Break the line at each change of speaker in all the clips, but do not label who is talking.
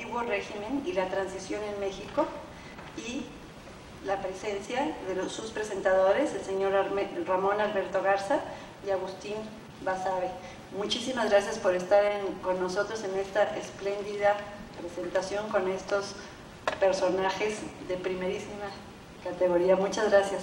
antiguo régimen y la transición en México, y la presencia de sus presentadores, el señor Ramón Alberto Garza y Agustín Basabe. Muchísimas gracias por estar con nosotros en esta espléndida presentación con estos personajes de primerísima categoría. Muchas gracias.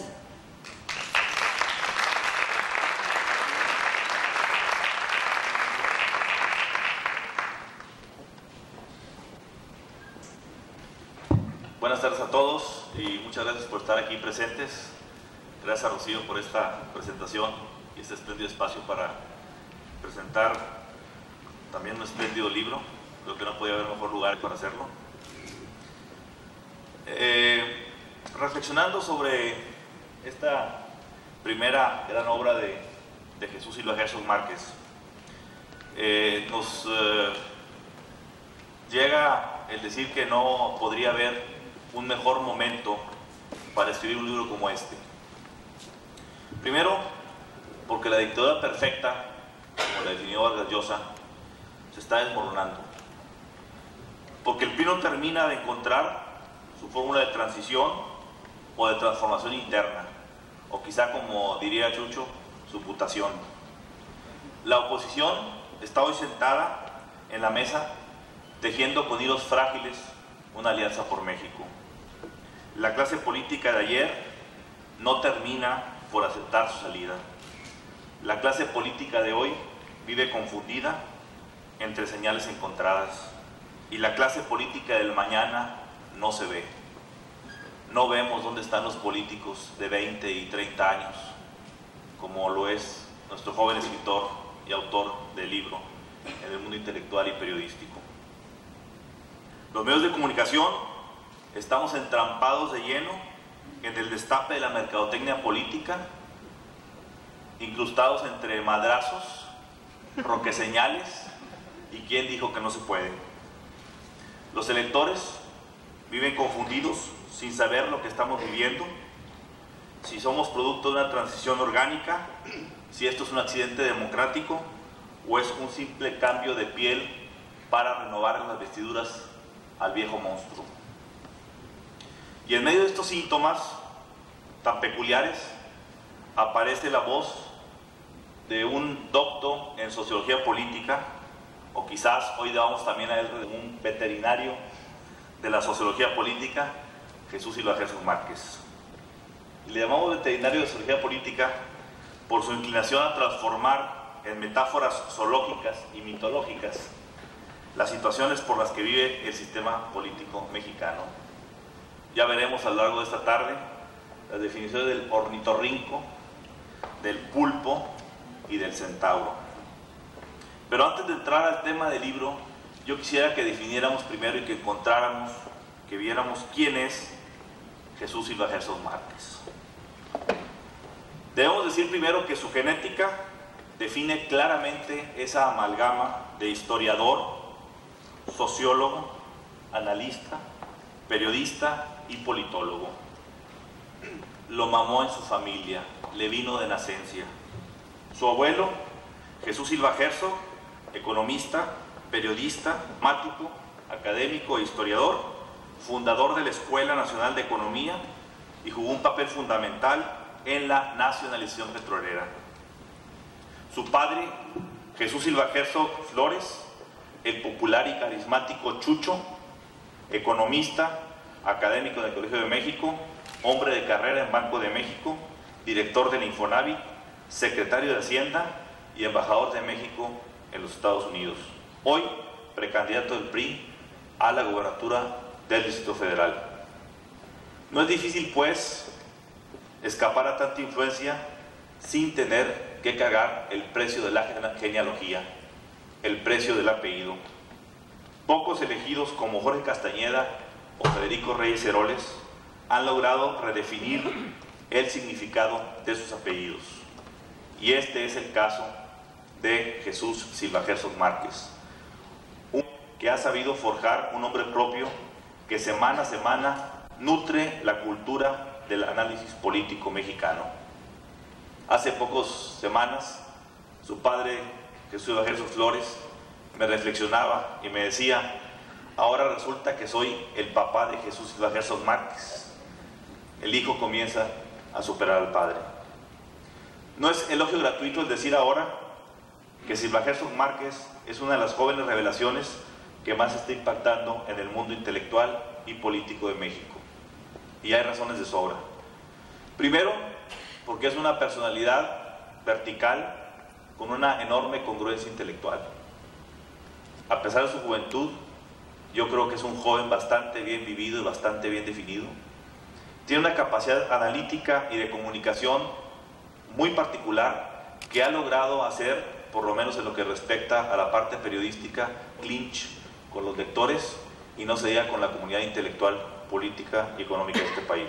Buenas tardes a todos y muchas gracias por estar aquí presentes. Gracias a Rocío por esta presentación y este espléndido espacio para presentar también un espléndido libro. Creo que no podía haber mejor lugar para hacerlo. Reflexionando sobre esta primera gran obra de Jesús Silva Herzog Márquez, nos llega el decir que no podría haber un mejor momento para escribir un libro como este. Primero, porque la dictadura perfecta, como la definió Vargas Llosa, se está desmoronando. Porque el PRI no termina de encontrar su fórmula de transición o de transformación interna, o quizá, como diría Chucho, su putación. La oposición está hoy sentada en la mesa tejiendo con hilos frágiles una alianza por México. La clase política de ayer no termina por aceptar su salida. La clase política de hoy vive confundida entre señales encontradas, y la clase política del mañana no se ve. No vemos dónde están los políticos de 20 y 30 años, como lo es nuestro joven escritor y autor del libro en el mundo intelectual y periodístico. Los medios de comunicación estamos entrampados de lleno en el destape de la mercadotecnia política, incrustados entre madrazos, roqueseñales y quién dijo que no se puede. Los electores viven confundidos sin saber lo que estamos viviendo, si somos producto de una transición orgánica, si esto es un accidente democrático o es un simple cambio de piel para renovar las vestiduras al viejo monstruo. Y en medio de estos síntomas tan peculiares aparece la voz de un docto en sociología política, o quizás hoy damos también a él un veterinario de la sociología política, Jesús Silva Herzog Márquez. Le llamamos veterinario de sociología política por su inclinación a transformar en metáforas zoológicas y mitológicas las situaciones por las que vive el sistema político mexicano. Ya veremos a lo largo de esta tarde las definiciones del ornitorrinco, del pulpo y del centauro. Pero antes de entrar al tema del libro, yo quisiera que definiéramos primero y que encontráramos, que viéramos quién es Jesús Silva Herzog Márquez. Debemos decir primero que su genética define claramente esa amalgama de historiador, sociólogo, analista, periodista y politólogo. Lo mamó en su familia, le vino de nacencia. Su abuelo, Jesús Silva Herzog, economista, periodista, matemático, académico e historiador, fundador de la Escuela Nacional de Economía, y jugó un papel fundamental en la nacionalización petrolera. Su padre, Jesús Silva Herzog Flores, el popular y carismático Chucho, economista, académico del Colegio de México, hombre de carrera en Banco de México, director del Infonavit, secretario de Hacienda y embajador de México en los Estados Unidos. Hoy, precandidato del PRI a la gobernatura del Distrito Federal. No es difícil, pues, escapar a tanta influencia sin tener que cagar el precio de la genealogía, el precio del apellido. Pocos elegidos como Jorge Castañeda o Federico Reyes Heroles han logrado redefinir el significado de sus apellidos. Y este es el caso de Jesús Silva Herzog Márquez, que ha sabido forjar un nombre propio que semana a semana nutre la cultura del análisis político mexicano. Hace pocas semanas, su padre, Jesús Silva Herzog Flores, me reflexionaba y me decía ahora resulta que soy el papá de Jesús Silva Herzog Márquez. El hijo comienza a superar al padre. No es elogio gratuito el decir ahora que Silva Herzog Márquez es una de las jóvenes revelaciones que más está impactando en el mundo intelectual y político de México. Y hay razones de sobra. Primero, porque es una personalidad vertical con una enorme congruencia intelectual. A pesar de su juventud, yo creo que es un joven bastante bien vivido y bastante bien definido. Tiene una capacidad analítica y de comunicación muy particular que ha logrado hacer, por lo menos en lo que respecta a la parte periodística, clinch con los lectores y no se diga con la comunidad intelectual, política y económica de este país.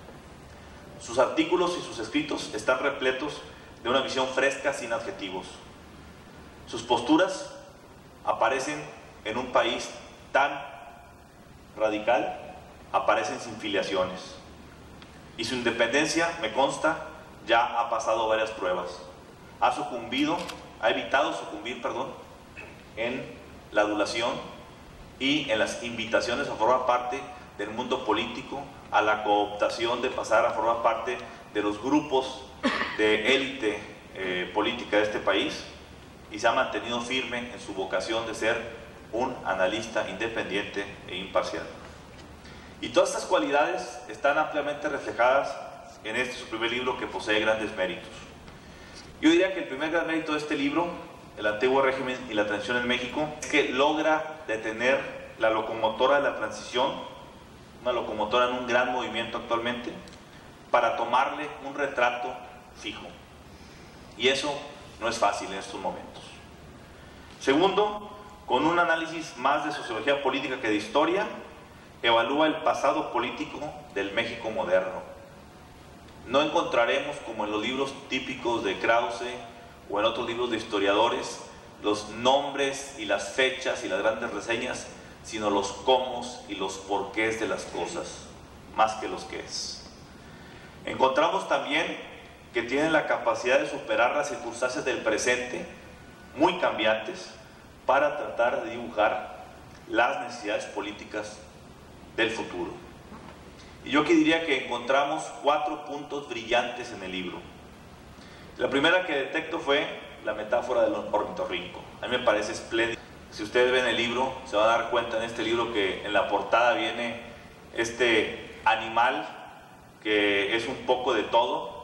Sus artículos y sus escritos están repletos de una visión fresca sin adjetivos. Sus posturas aparecen en un país tan radical, aparecen sin filiaciones. Y su independencia, me consta, ya ha pasado varias pruebas. Ha evitado sucumbir, en la adulación y en las invitaciones a formar parte del mundo político, a la cooptación de pasar a formar parte de los grupos de élite política de este país, y se ha mantenido firme en su vocación de ser un analista independiente e imparcial. Y todas estas cualidades están ampliamente reflejadas en este su primer libro, que posee grandes méritos. Yo diría que el primer gran mérito de este libro, El antiguo régimen y la transición en México, es que logra detener la locomotora de la transición, una locomotora en un gran movimiento actualmente, para tomarle un retrato fijo. Y eso no es fácil en estos momentos. Segundo, con un análisis más de sociología política que de historia, evalúa el pasado político del México moderno. No encontraremos, como en los libros típicos de Krause o en otros libros de historiadores, los nombres y las fechas y las grandes reseñas, sino los cómo y los porqués de las cosas, más que los qués. Encontramos también que tienen la capacidad de superar las circunstancias del presente, muy cambiantes, para tratar de dibujar las necesidades políticas del futuro. Y yo aquí diría que encontramos 4 puntos brillantes en el libro. La primera que detecto fue la metáfora del ornitorrinco. A mí me parece espléndido. Si ustedes ven el libro, se van a dar cuenta en este libro que en la portada viene este animal que es un poco de todo.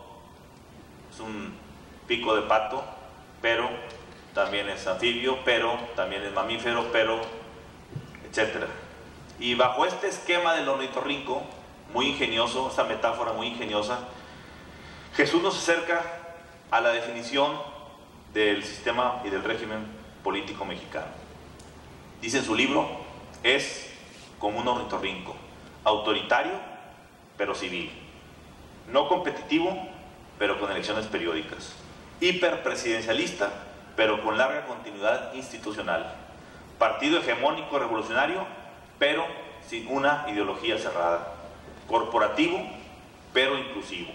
Es un pico de pato, pero también es anfibio, pero también es mamífero, pero etcétera. Y bajo este esquema del ornitorrinco, muy ingenioso, esta metáfora muy ingeniosa, Jesús nos acerca a la definición del sistema y del régimen político mexicano. Dice en su libro, es como un ornitorrinco, autoritario, pero civil, no competitivo, pero con elecciones periódicas, hiperpresidencialista, pero con larga continuidad institucional, partido hegemónico revolucionario, pero sin una ideología cerrada, corporativo, pero inclusivo.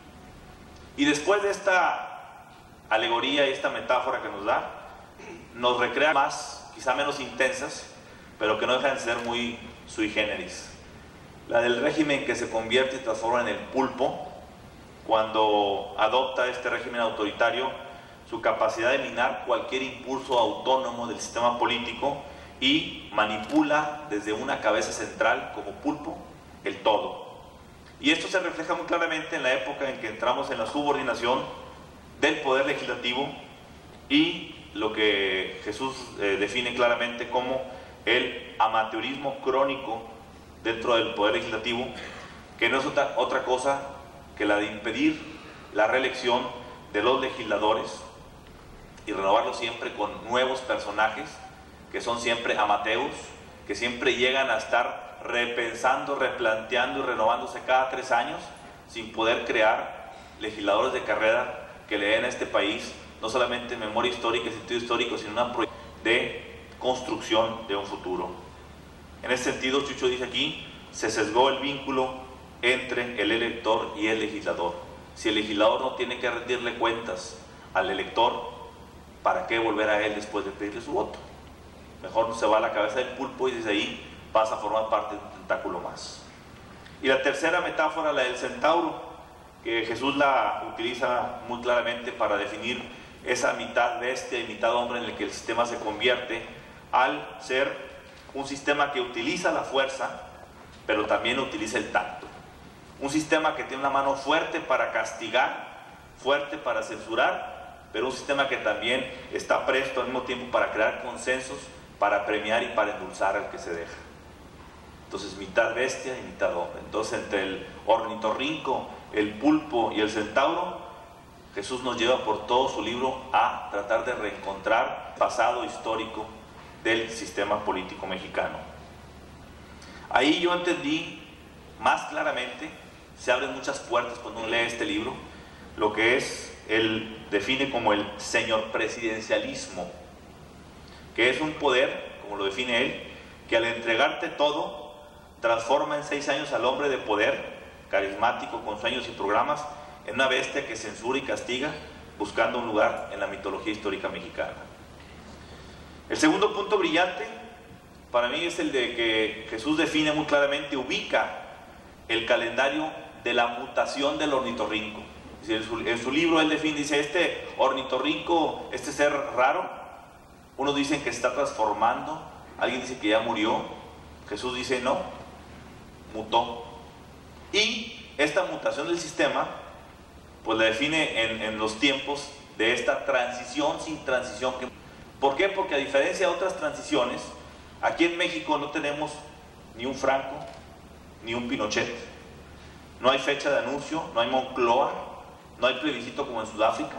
Y después de esta alegoría y esta metáfora que nos da, nos recrea más, quizá menos intensas, pero que no dejan de ser muy sui generis. La del régimen que se convierte y transforma en el pulpo, cuando adopta este régimen autoritario, su capacidad de minar cualquier impulso autónomo del sistema político y manipula desde una cabeza central como pulpo el todo. Y esto se refleja muy claramente en la época en que entramos en la subordinación del poder legislativo y lo que Jesús define claramente como el amateurismo crónico dentro del poder legislativo, que no es otra cosa que la de impedir la reelección de los legisladores y renovarlo siempre con nuevos personajes que son siempre amateurs, que siempre llegan a estar repensando, replanteando y renovándose cada 3 años, sin poder crear legisladores de carrera que le den a este país no solamente memoria histórica y sentido histórico, sino una proyección de construcción de un futuro. En ese sentido, Chucho dice aquí, se sesgó el vínculo entre el elector y el legislador. Si el legislador no tiene que rendirle cuentas al elector, ¿para qué volver a él después de pedirle su voto? Mejor se va a la cabeza del pulpo y desde ahí pasa a formar parte de un tentáculo más. Y la tercera metáfora, la del centauro, que Jesús la utiliza muy claramente para definir esa mitad bestia y mitad hombre en el que el sistema se convierte al ser un sistema que utiliza la fuerza, pero también utiliza el tacto. Un sistema que tiene una mano fuerte para castigar, fuerte para censurar, pero un sistema que también está presto al mismo tiempo para crear consensos, para premiar y para endulzar al que se deja. Entonces, mitad bestia y mitad hombre. Entonces, entre el ornitorrinco, el pulpo y el centauro, Jesús nos lleva por todo su libro a tratar de reencontrar el pasado histórico del sistema político mexicano. Ahí yo entendí más claramente, se abren muchas puertas cuando uno lee este libro, lo que él define como el señor presidencialismo, que es un poder, como lo define él, que al entregarte todo, transforma en 6 años al hombre de poder, carismático, con sueños y programas, en una bestia que censura y castiga, buscando un lugar en la mitología histórica mexicana. El segundo punto brillante, para mí, es el de que Jesús define muy claramente, ubica el calendario de la mutación del ornitorrinco. En su libro él define, dice, este ornitorrinco, este ser raro, unos dicen que se está transformando, alguien dice que ya murió, Jesús dice no, mutó. Y esta mutación del sistema, pues la define en los tiempos de esta transición sin transición. ¿Por qué? Porque a diferencia de otras transiciones, aquí en México no tenemos ni un Franco, ni un Pinochet. No hay fecha de anuncio, no hay Moncloa, no hay plebiscito como en Sudáfrica.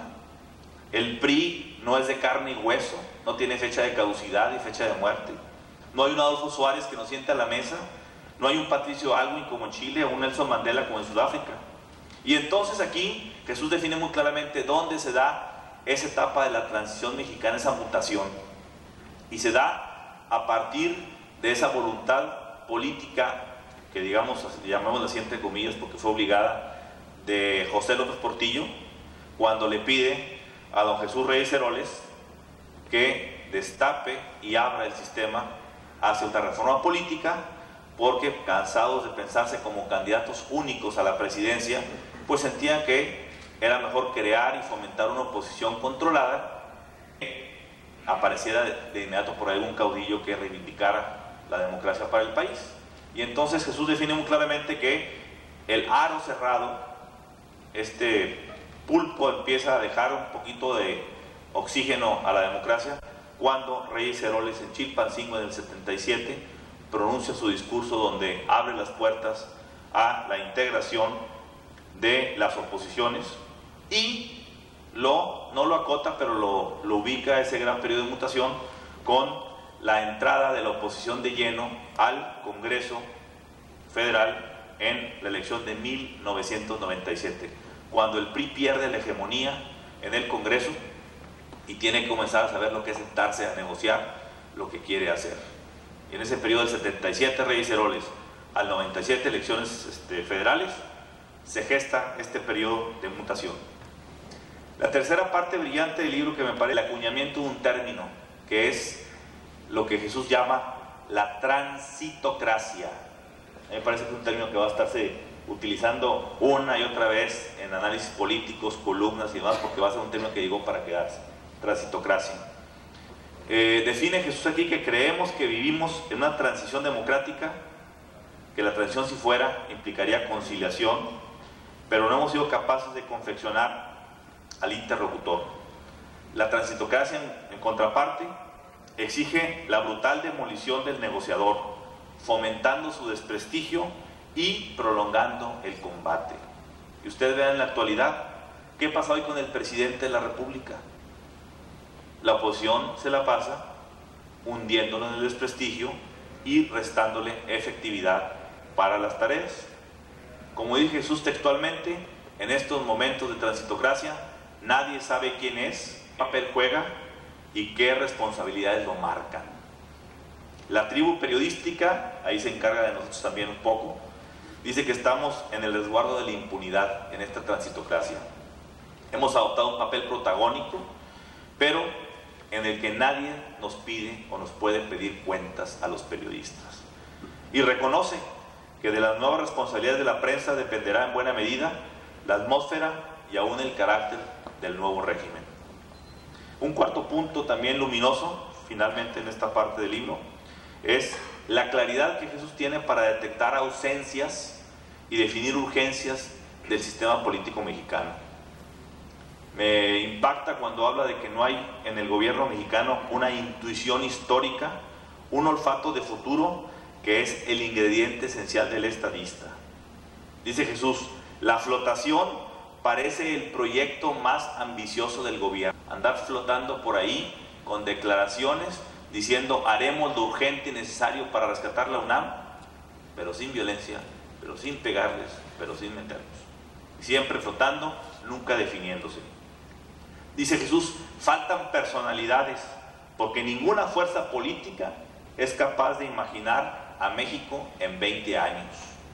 El PRI no es de carne y hueso, no tiene fecha de caducidad y fecha de muerte. No hay un Adolfo Suárez que nos siente a la mesa, no hay un Patricio Aylwin como en Chile o un Nelson Mandela como en Sudáfrica. Y entonces aquí Jesús define muy claramente dónde se da esa etapa de la transición mexicana, esa mutación. Y se da a partir de esa voluntad política, que digamos, llamémosla así entre comillas, porque fue obligada, de José López Portillo, cuando le pide a don Jesús Reyes Heroles que destape y abra el sistema hacia una reforma política, porque cansados de pensarse como candidatos únicos a la presidencia, pues sentían que era mejor crear y fomentar una oposición controlada, que apareciera de inmediato por algún caudillo que reivindicara la democracia para el país. Y entonces Jesús define muy claramente que el aro cerrado, este pulpo, empieza a dejar un poquito de oxígeno a la democracia cuando Reyes Heroles en Chilpancingo en el 77 pronuncia su discurso donde abre las puertas a la integración de las oposiciones y no lo acota, pero lo ubica a ese gran periodo de mutación con la entrada de la oposición de lleno al Congreso Federal en la elección de 1997, cuando el PRI pierde la hegemonía en el Congreso y tiene que comenzar a saber lo que es sentarse a negociar lo que quiere hacer. Y en ese periodo del 77 Reyes Heroles al 97 elecciones federales, se gesta este periodo de mutación. La tercera parte brillante del libro que me parece el acuñamiento de un término, que es lo que Jesús llama la transitocracia. A mí me parece que es un término que va a estarse utilizando una y otra vez en análisis políticos, columnas y demás, porque va a ser un término que llegó para quedarse, transitocracia. Define Jesús aquí que creemos que vivimos en una transición democrática, que la transición, si fuera, implicaría conciliación, pero no hemos sido capaces de confeccionar al interlocutor. La transitocracia, en contraparte, exige la brutal demolición del negociador, fomentando su desprestigio y prolongando el combate. Y ustedes vean en la actualidad, ¿qué pasa hoy con el presidente de la República? La oposición se la pasa hundiéndolo en el desprestigio y restándole efectividad para las tareas. Como dice Jesús textualmente, en estos momentos de transitocracia, nadie sabe quién es, qué papel juega y qué responsabilidades lo marcan. La tribu periodística, ahí se encarga de nosotros también un poco, dice que estamos en el resguardo de la impunidad en esta transitocracia. Hemos adoptado un papel protagónico, pero en el que nadie nos pide o nos puede pedir cuentas a los periodistas. y reconoce que de las nuevas responsabilidades de la prensa dependerá en buena medida la atmósfera y aún el carácter del nuevo régimen. Un cuarto punto también luminoso, finalmente en esta parte del libro, es la claridad que Jesús tiene para detectar ausencias y definir urgencias del sistema político mexicano. Me impacta cuando habla de que no hay en el gobierno mexicano una intuición histórica, un olfato de futuro que es el ingrediente esencial del estadista. Dice Jesús, la flotación parece el proyecto más ambicioso del gobierno. Andar flotando por ahí con declaraciones diciendo haremos lo urgente y necesario para rescatar la UNAM, pero sin violencia, pero sin pegarles, pero sin meterlos. Siempre flotando, nunca definiéndose. Dice Jesús, faltan personalidades, porque ninguna fuerza política es capaz de imaginar a México en 20 años.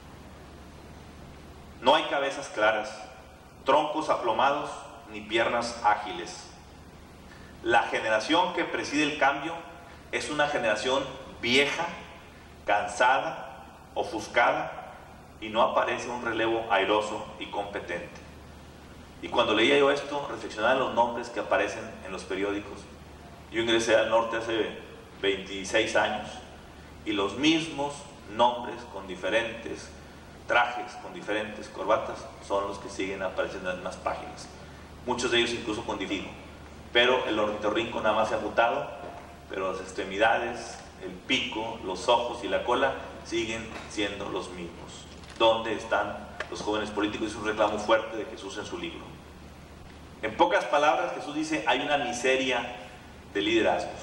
No hay cabezas claras, troncos aplomados, ni piernas ágiles. La generación que preside el cambio es una generación vieja, cansada, ofuscada, y no aparece un relevo airoso y competente. Y cuando leía yo esto, reflexionaba en los nombres que aparecen en los periódicos. Yo ingresé al norte hace 26 años y los mismos nombres con diferentes trajes, con diferentes corbatas, son los que siguen apareciendo en las páginas. Muchos de ellos incluso con dificultad. Pero el ornitorrinco nada más se ha mutado, pero las extremidades, el pico, los ojos y la cola siguen siendo los mismos. ¿Dónde están los jóvenes políticos? Es un reclamo fuerte de Jesús en su libro. En pocas palabras, Jesús dice, hay una miseria de liderazgos.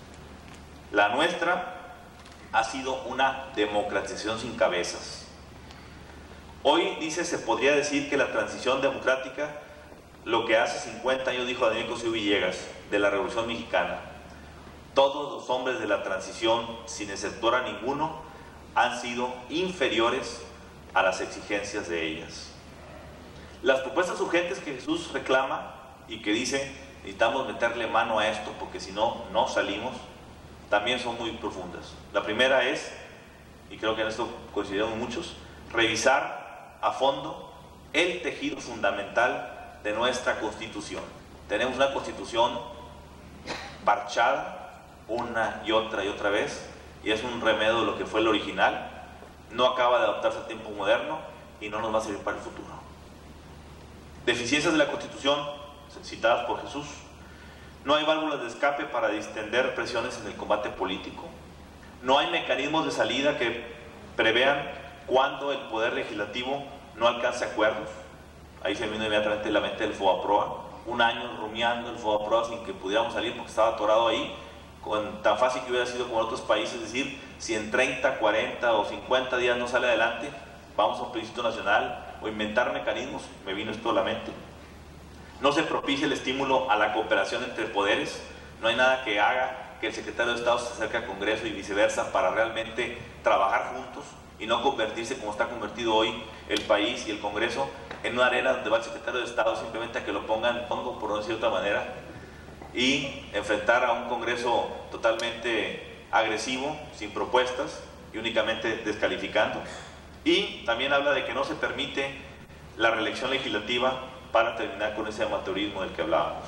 La nuestra ha sido una democratización sin cabezas. Hoy, dice, se podría decir que la transición democrática, lo que hace 50 años dijo Daniel Cosío Villegas, de la Revolución Mexicana, todos los hombres de la transición, sin exceptuar a ninguno, han sido inferiores a las exigencias de ellas. Las propuestas urgentes que Jesús reclama y que dice, necesitamos meterle mano a esto porque si no, no salimos, también son muy profundas. La primera es, y creo que en esto coincidimos muchos, revisar a fondo el tejido fundamental de nuestra Constitución. Tenemos una Constitución parchada una y otra vez, y es un remedio de lo que fue el original, no acaba de adaptarse al tiempo moderno y no nos va a servir para el futuro. Deficiencias de la Constitución, citadas por Jesús. No hay válvulas de escape para distender presiones en el combate político. No hay mecanismos de salida que prevean cuando el Poder Legislativo no alcance acuerdos. Ahí se vino inmediatamente la mente del FOBAPROA. Un año rumiando el FOBAPROA sin que pudiéramos salir porque estaba atorado ahí. Tan fácil que hubiera sido como en otros países, es decir, si en 30, 40 o 50 días no sale adelante, vamos a un plebiscito nacional o inventar mecanismos. Me vino esto a la mente. No se propicia el estímulo a la cooperación entre poderes. No hay nada que haga que el secretario de Estado se acerque al Congreso y viceversa para realmente trabajar juntos y no convertirse, como está convertido hoy el país y el Congreso, en una arena donde va el secretario de Estado simplemente a que lo pongan, por no decir de otra manera, y enfrentar a un Congreso totalmente agresivo, sin propuestas y únicamente descalificando. Y también habla de que no se permite la reelección legislativa para terminar con ese amateurismo del que hablábamos.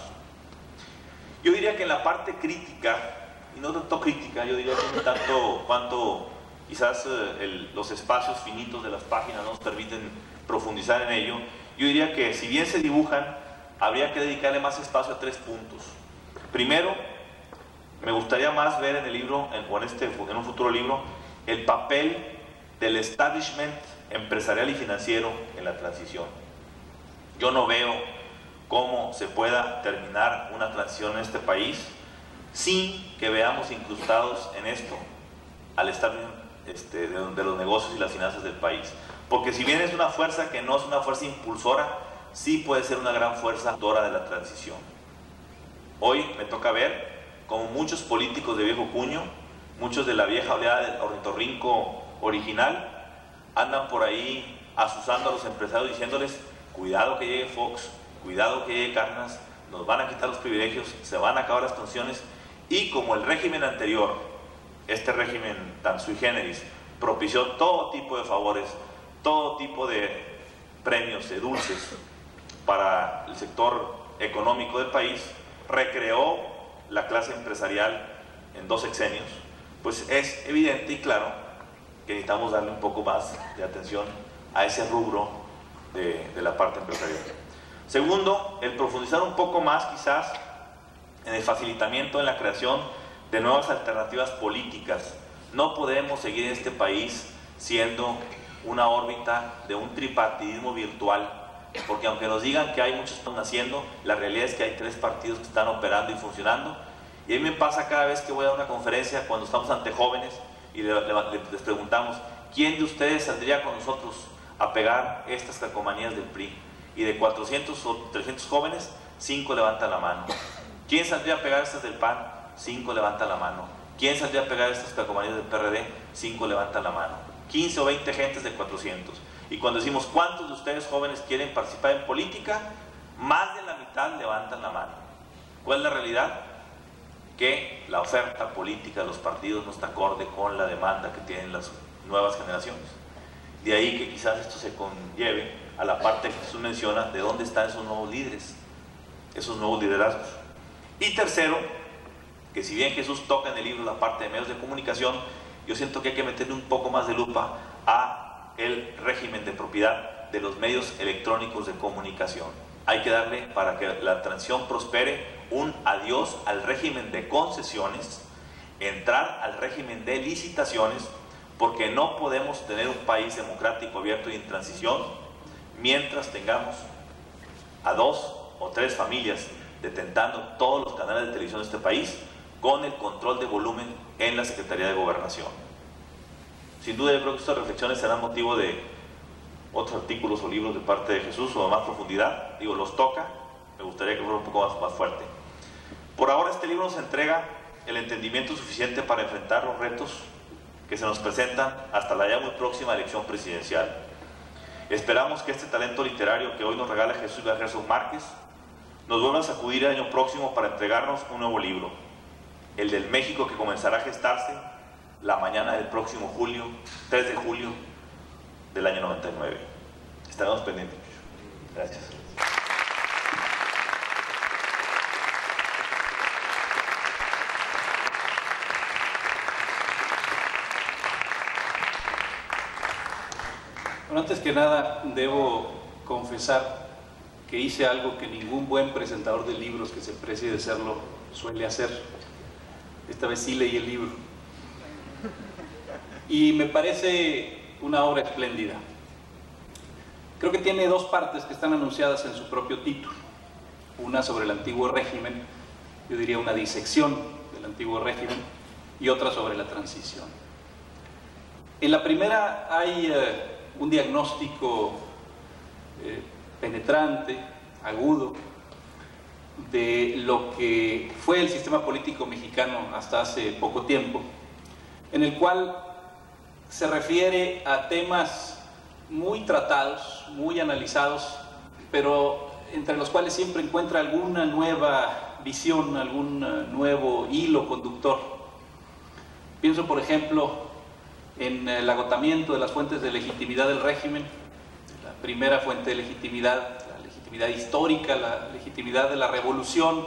Yo diría que en la parte crítica, y no tanto crítica, yo diría que no tanto cuanto quizás los espacios finitos de las páginas nos permiten profundizar en ello, yo diría que si bien se dibujan, habría que dedicarle más espacio a 3 puntos. Primero, me gustaría más ver en el libro, en un futuro libro, el papel del establishment empresarial y financiero en la transición. Yo no veo cómo se pueda terminar una transición en este país sin que veamos incrustados en esto al establishment de los negocios y las finanzas del país. Porque si bien es una fuerza que no es una fuerza impulsora, sí puede ser una gran fuerza actora de la transición. Hoy me toca ver como muchos políticos de viejo cuño, muchos de la vieja oleada del ornitorrinco original, andan por ahí asusando a los empresarios diciéndoles: cuidado que llegue Fox, cuidado que llegue Cárdenas, nos van a quitar los privilegios, se van a acabar las concesiones. Y como el régimen anterior, este régimen tan sui generis, propició todo tipo de favores, todo tipo de premios, de dulces para el sector económico del país, recreó la clase empresarial en 2 sexenios, pues es evidente y claro que necesitamos darle un poco más de atención a ese rubro de la parte empresarial. Segundo, el profundizar un poco más quizás en el facilitamiento en la creación de nuevas alternativas políticas. No podemos seguir en este país siendo una órbita de un tripartidismo virtual, porque aunque nos digan que hay muchos que están haciendo, la realidad es que hay 3 partidos que están operando y funcionando. Y a mí me pasa cada vez que voy a una conferencia, cuando estamos ante jóvenes y les preguntamos, ¿quién de ustedes saldría con nosotros a pegar estas calcomanías del PRI? Y de 400 o 300 jóvenes, 5 levantan la mano. ¿Quién saldría a pegar estas del PAN? 5 levantan la mano. ¿Quién saldría a pegar estas calcomanías del PRD? 5 levantan la mano. 15 o 20 gentes de 400. Y cuando decimos, ¿cuántos de ustedes jóvenes quieren participar en política? Más de la mitad levantan la mano. ¿Cuál es la realidad? Que la oferta política de los partidos no está acorde con la demanda que tienen las nuevas generaciones. De ahí que quizás esto se conlleve a la parte que Jesús menciona de dónde están esos nuevos líderes, esos nuevos liderazgos. Y tercero, que si bien Jesús toca en el libro la parte de medios de comunicación, yo siento que hay que meterle un poco más de lupa a el régimen de propiedad de los medios electrónicos de comunicación. Hay que darle, para que la transición prospere, un adiós al régimen de concesiones, entrar al régimen de licitaciones, porque no podemos tener un país democrático, abierto y en transición mientras tengamos a 2 o 3 familias detentando todos los canales de televisión de este país con el control de volumen en la Secretaría de Gobernación. Sin duda yo creo que estas reflexiones serán motivo de otros artículos o libros de parte de Jesús o de más profundidad. Digo, los toca, me gustaría que fuera un poco más fuerte. Por ahora este libro nos entrega el entendimiento suficiente para enfrentar los retos que se nos presentan hasta la ya muy próxima elección presidencial. Esperamos que este talento literario que hoy nos regala Jesús Gerson Márquez nos vuelva a sacudir el año próximo para entregarnos un nuevo libro, el del México que comenzará a gestarse la mañana del próximo 3 de julio del año 99. Estaremos pendientes. Gracias.
Bueno, antes que nada, debo confesar que hice algo que ningún buen presentador de libros que se precie de serlo suele hacer. Esta vez sí leí el libro. Y me parece una obra espléndida. Creo que tiene 2 partes que están anunciadas en su propio título. Una sobre el antiguo régimen, yo diría una disección del antiguo régimen, y otra sobre la transición. En la primera hay un diagnóstico penetrante, agudo, de lo que fue el sistema político mexicano hasta hace poco tiempo, en el cual se refiere a temas muy tratados, muy analizados, pero entre los cuales siempre encuentra alguna nueva visión, algún nuevo hilo conductor. Pienso, por ejemplo, en el agotamiento de las fuentes de legitimidad del régimen. La primera fuente de legitimidad, la legitimidad histórica, la legitimidad de la revolución.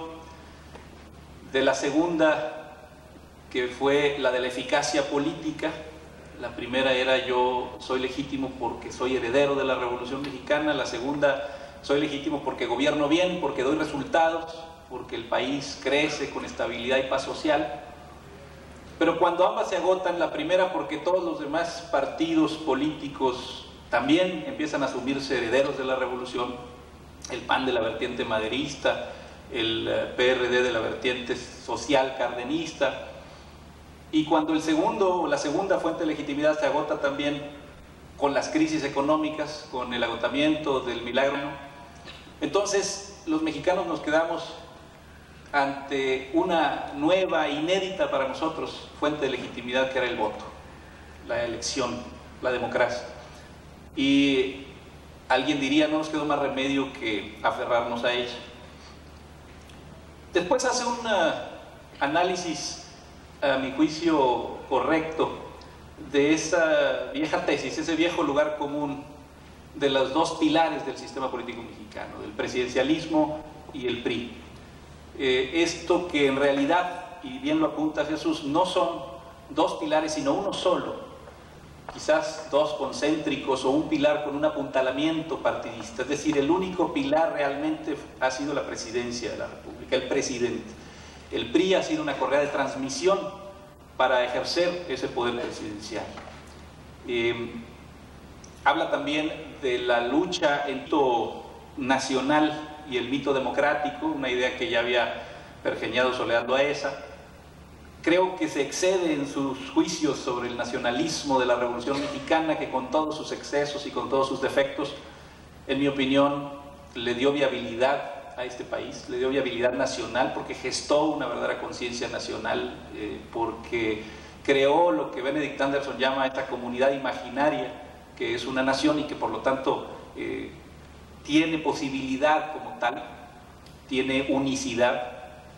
De la segunda, que fue la de la eficacia política. La primera era yo soy legítimo porque soy heredero de la Revolución Mexicana. La segunda, soy legítimo porque gobierno bien, porque doy resultados, porque el país crece con estabilidad y paz social. Pero cuando ambas se agotan, la primera porque todos los demás partidos políticos también empiezan a asumirse herederos de la revolución, el PAN de la vertiente maderista, el PRD de la vertiente social cardenista, y cuando la segunda fuente de legitimidad se agota también con las crisis económicas, con el agotamiento del milagro, entonces los mexicanos nos quedamos ante una nueva, inédita para nosotros, fuente de legitimidad, que era el voto, la elección, la democracia. Y alguien diría, no nos quedó más remedio que aferrarnos a ella. Después hace un análisis, a mi juicio correcto, de esa vieja tesis, ese viejo lugar común de los dos pilares del sistema político mexicano, del presidencialismo y el PRI. Esto que en realidad, y bien lo apunta Jesús, no son dos pilares sino uno solo, quizás dos concéntricos o un pilar con un apuntalamiento partidista, es decir, el único pilar realmente ha sido la presidencia de la República, el presidente. El PRI ha sido una correa de transmisión para ejercer ese poder presidencial. Habla también de la lucha en mito nacional y el mito democrático, una idea que ya había pergeñado Soledad Loaesa. Creo que se excede en sus juicios sobre el nacionalismo de la Revolución Mexicana, que con todos sus excesos y con todos sus defectos, en mi opinión, le dio viabilidad a este país, le dio viabilidad nacional, porque gestó una verdadera conciencia nacional, porque creó lo que Benedict Anderson llama esta comunidad imaginaria, que es una nación y que por lo tanto tiene posibilidad como tal, tiene unicidad.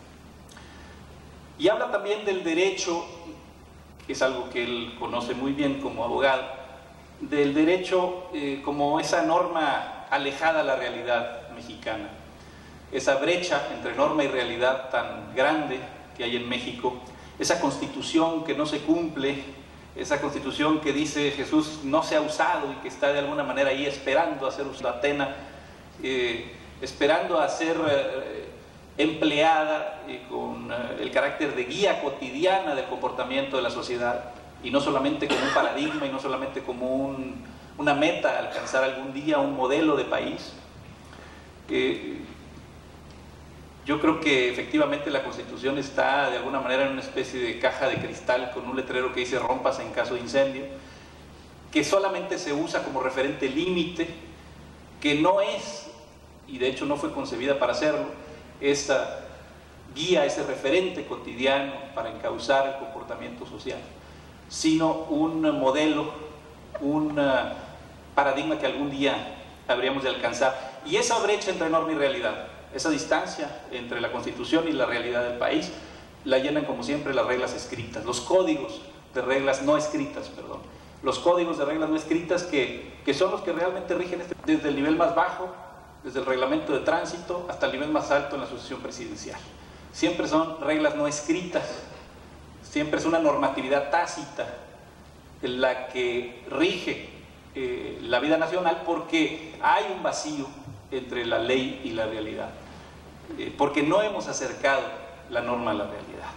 Y habla también del derecho, que es algo que él conoce muy bien como abogado, del derecho como esa norma alejada a la realidad mexicana. Esa brecha entre norma y realidad tan grande que hay en México, esa constitución que no se cumple, esa constitución que dice Jesús no se ha usado y que está de alguna manera ahí esperando a ser usada, esperando a ser empleada con el carácter de guía cotidiana del comportamiento de la sociedad, y no solamente como un paradigma y no solamente como una meta a alcanzar algún día, un modelo de país. Yo creo que efectivamente la Constitución está de alguna manera en una especie de caja de cristal con un letrero que dice rómpase en caso de incendio, que solamente se usa como referente límite, que no es, y de hecho no fue concebida para hacerlo, esa guía, ese referente cotidiano para encauzar el comportamiento social, sino un modelo, un paradigma que algún día habríamos de alcanzar. Y esa brecha entre norma y realidad, esa distancia entre la Constitución y la realidad del país, la llenan como siempre las reglas escritas, los códigos de reglas no escritas, perdón. Los códigos de reglas no escritas que son los que realmente rigen desde el nivel más bajo, desde el reglamento de tránsito hasta el nivel más alto en la sucesión presidencial. Siempre son reglas no escritas, siempre es una normatividad tácita en la que rige la vida nacional, porque hay un vacío entre la ley y la realidad, porque no hemos acercado la norma a la realidad.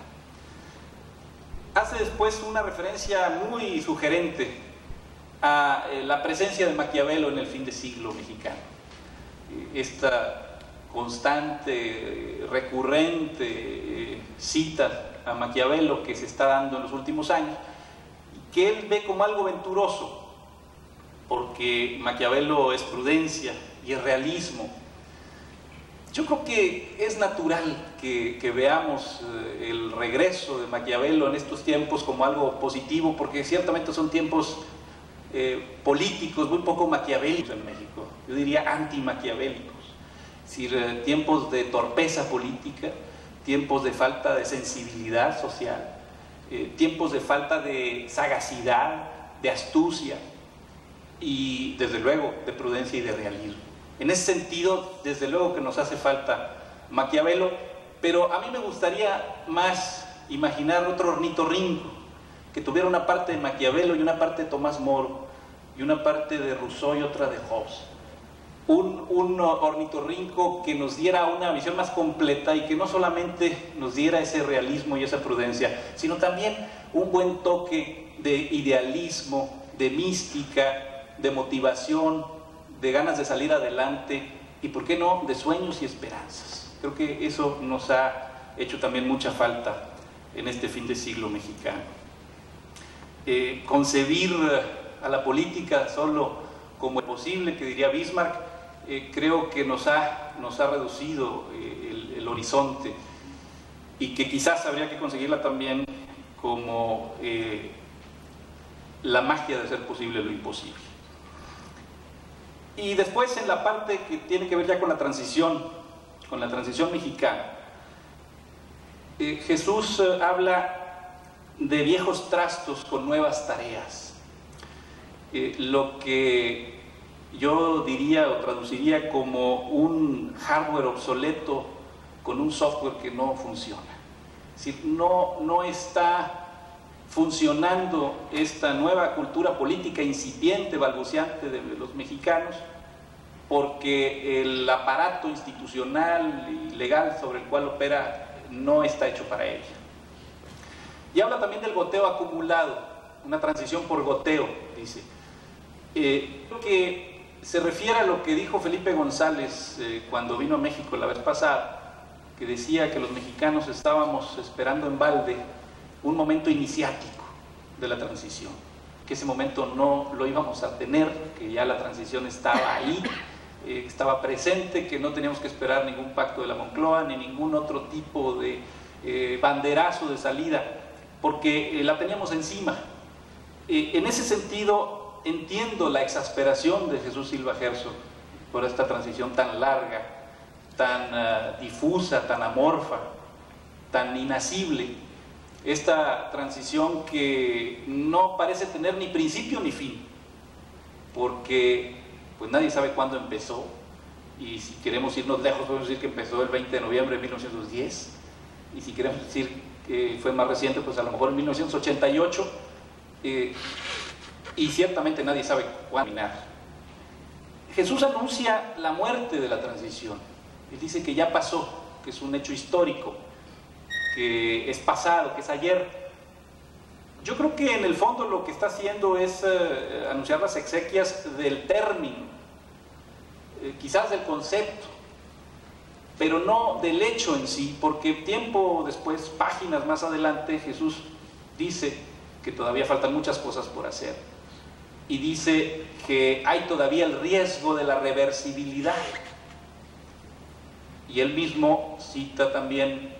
Hace después una referencia muy sugerente a la presencia de Maquiavelo en el fin de siglo mexicano. Esta constante, recurrente cita a Maquiavelo que se está dando en los últimos años, que él ve como algo venturoso, porque Maquiavelo es prudencia y es realismo. Yo creo que es natural que veamos el regreso de Maquiavelo en estos tiempos como algo positivo, porque ciertamente son tiempos políticos muy poco maquiavélicos en México, yo diría anti-maquiavélicos, es decir, tiempos de torpeza política, tiempos de falta de sensibilidad social, tiempos de falta de sagacidad, de astucia y desde luego de prudencia y de realismo. En ese sentido, desde luego que nos hace falta Maquiavelo, pero a mí me gustaría más imaginar otro ornitorrinco, que tuviera una parte de Maquiavelo y una parte de Tomás Moro, y una parte de Rousseau y otra de Hobbes. Un ornitorrinco que nos diera una visión más completa y que no solamente nos diera ese realismo y esa prudencia, sino también un buen toque de idealismo, de mística, de motivación, de ganas de salir adelante y, ¿por qué no?, de sueños y esperanzas. Creo que eso nos ha hecho también mucha falta en este fin de siglo mexicano. Concebir a la política solo como es posible, que diría Bismarck, creo que nos ha reducido el horizonte, y que quizás habría que conseguirla también como la magia de hacer posible lo imposible. Y después, en la parte que tiene que ver ya con la transición mexicana, Jesús habla de viejos trastos con nuevas tareas. Lo que yo diría o traduciría como un hardware obsoleto con un software que no funciona. Es decir, no está funcionando esta nueva cultura política incipiente, balbuceante de los mexicanos, porque el aparato institucional y legal sobre el cual opera no está hecho para ella. Y habla también del goteo acumulado, una transición por goteo, dice. Creo que se refiere a lo que dijo Felipe González cuando vino a México la vez pasada, que decía que los mexicanos estábamos esperando en balde un momento iniciático de la transición, que ese momento no lo íbamos a tener, que ya la transición estaba ahí, estaba presente, que no teníamos que esperar ningún pacto de la Moncloa ni ningún otro tipo de banderazo de salida, porque la teníamos encima. En ese sentido entiendo la exasperación de Jesús Silva Herzog por esta transición tan larga, tan difusa, tan amorfa, tan inasible, esta transición que no parece tener ni principio ni fin, porque pues nadie sabe cuándo empezó, y si queremos irnos lejos podemos decir que empezó el 20 de noviembre de 1910, y si queremos decir que fue más reciente, pues a lo mejor en 1988, y ciertamente nadie sabe cuándo terminar. Jesús anuncia la muerte de la transición. Él dice que ya pasó, que es un hecho histórico, que es pasado, que es ayer. Yo creo que en el fondo lo que está haciendo es anunciar las exequias del término, quizás del concepto, pero no del hecho en sí, porque tiempo después, páginas más adelante, Jesús dice que todavía faltan muchas cosas por hacer, y dice que hay todavía el riesgo de la reversibilidad. Y él mismo cita también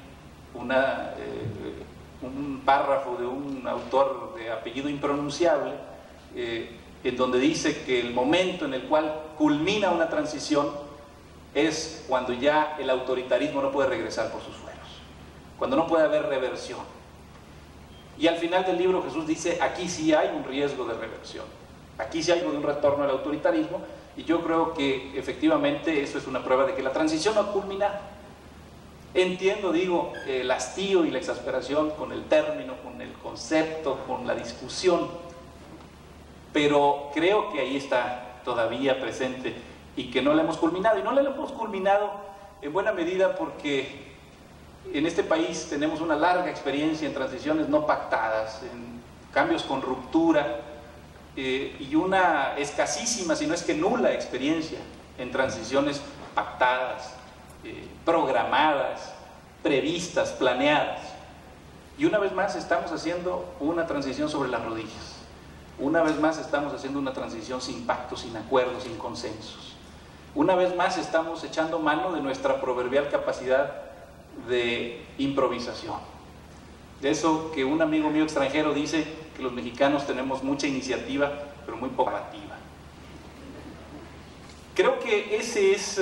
un párrafo de un autor de apellido impronunciable, en donde dice que el momento en el cual culmina una transición es cuando ya el autoritarismo no puede regresar por sus fueros, cuando no puede haber reversión. Y al final del libro Jesús dice, aquí sí hay un riesgo de reversión, aquí sí hay un retorno al autoritarismo, y yo creo que efectivamente eso es una prueba de que la transición no ha culminado. Entiendo, digo, el hastío y la exasperación con el término, con el concepto, con la discusión, pero creo que ahí está todavía presente y que no la hemos culminado. Y no la hemos culminado en buena medida porque en este país tenemos una larga experiencia en transiciones no pactadas, en cambios con ruptura, y una escasísima, si no es que nula experiencia en transiciones pactadas, programadas, previstas, planeadas. Y una vez más estamos haciendo una transición sobre las rodillas. Una vez más estamos haciendo una transición sin pactos, sin acuerdos, sin consensos. Una vez más estamos echando mano de nuestra proverbial capacidad de improvisación. De eso que un amigo mío extranjero dice que los mexicanos tenemos mucha iniciativa, pero muy poca activa. Creo que ese es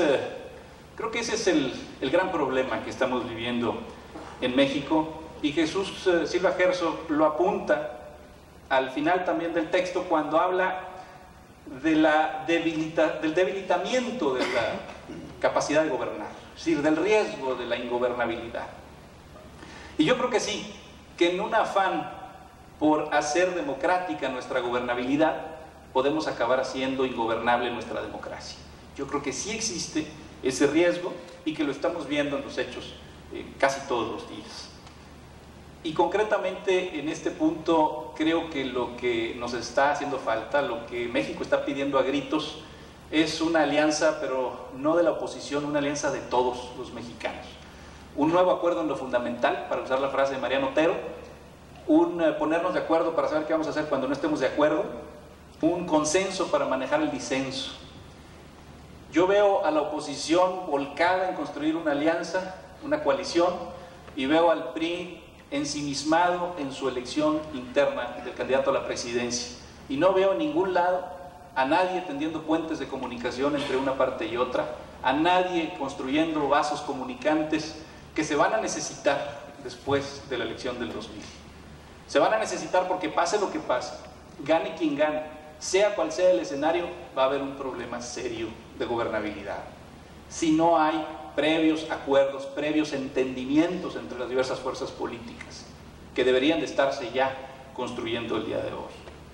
el gran problema que estamos viviendo en México, y Jesús Silva Herzog lo apunta al final también del texto cuando habla de del debilitamiento de la capacidad de gobernar, es decir, del riesgo de la ingobernabilidad. Y yo creo que sí, que en un afán por hacer democrática nuestra gobernabilidad, podemos acabar haciendo ingobernable nuestra democracia. Yo creo que sí existe ese riesgo y que lo estamos viendo en los hechos casi todos los días. Y concretamente en este punto creo que lo que nos está haciendo falta, lo que México está pidiendo a gritos, es una alianza, pero no de la oposición, una alianza de todos los mexicanos. Un nuevo acuerdo en lo fundamental, para usar la frase de Mariano Otero, ponernos de acuerdo para saber qué vamos a hacer cuando no estemos de acuerdo, un consenso para manejar el disenso. Yo veo a la oposición volcada en construir una alianza, una coalición, y veo al PRI ensimismado en su elección interna del candidato a la presidencia. Y no veo en ningún lado a nadie tendiendo puentes de comunicación entre una parte y otra, a nadie construyendo vasos comunicantes que se van a necesitar después de la elección del 2000. Se van a necesitar porque pase lo que pase, gane quien gane, sea cual sea el escenario, va a haber un problema serio de gobernabilidad. Si no hay previos acuerdos, previos entendimientos entre las diversas fuerzas políticas, que deberían de estarse ya construyendo el día de hoy.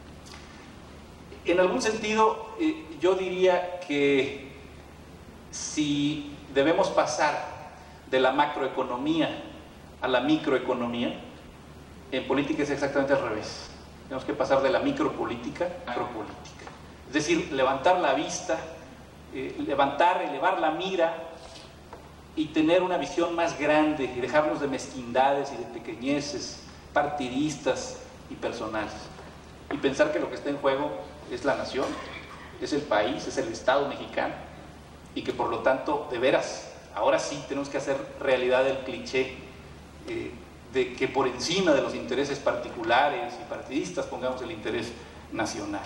En algún sentido, yo diría que si debemos pasar de la macroeconomía a la microeconomía, en política es exactamente al revés. Tenemos que pasar de la micropolítica a macropolítica. Es decir, levantar la vista, elevar la mira y tener una visión más grande y dejarnos de mezquindades y de pequeñeces partidistas y personales. Y pensar que lo que está en juego es la nación, es el país, es el Estado mexicano, y que por lo tanto, de veras, ahora sí tenemos que hacer realidad el cliché de que por encima de los intereses particulares y partidistas pongamos el interés nacional.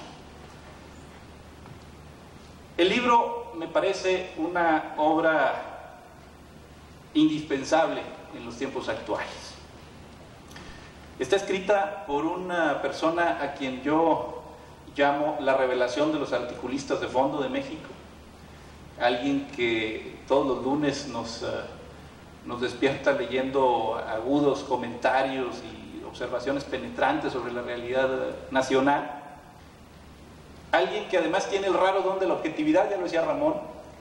El libro me parece una obra indispensable en los tiempos actuales. Está escrita por una persona a quien yo llamo la revelación de los articulistas de fondo de México, alguien que todos los lunes nos despierta leyendo agudos comentarios y observaciones penetrantes sobre la realidad nacional, alguien que además tiene el raro don de la objetividad, ya lo decía Ramón,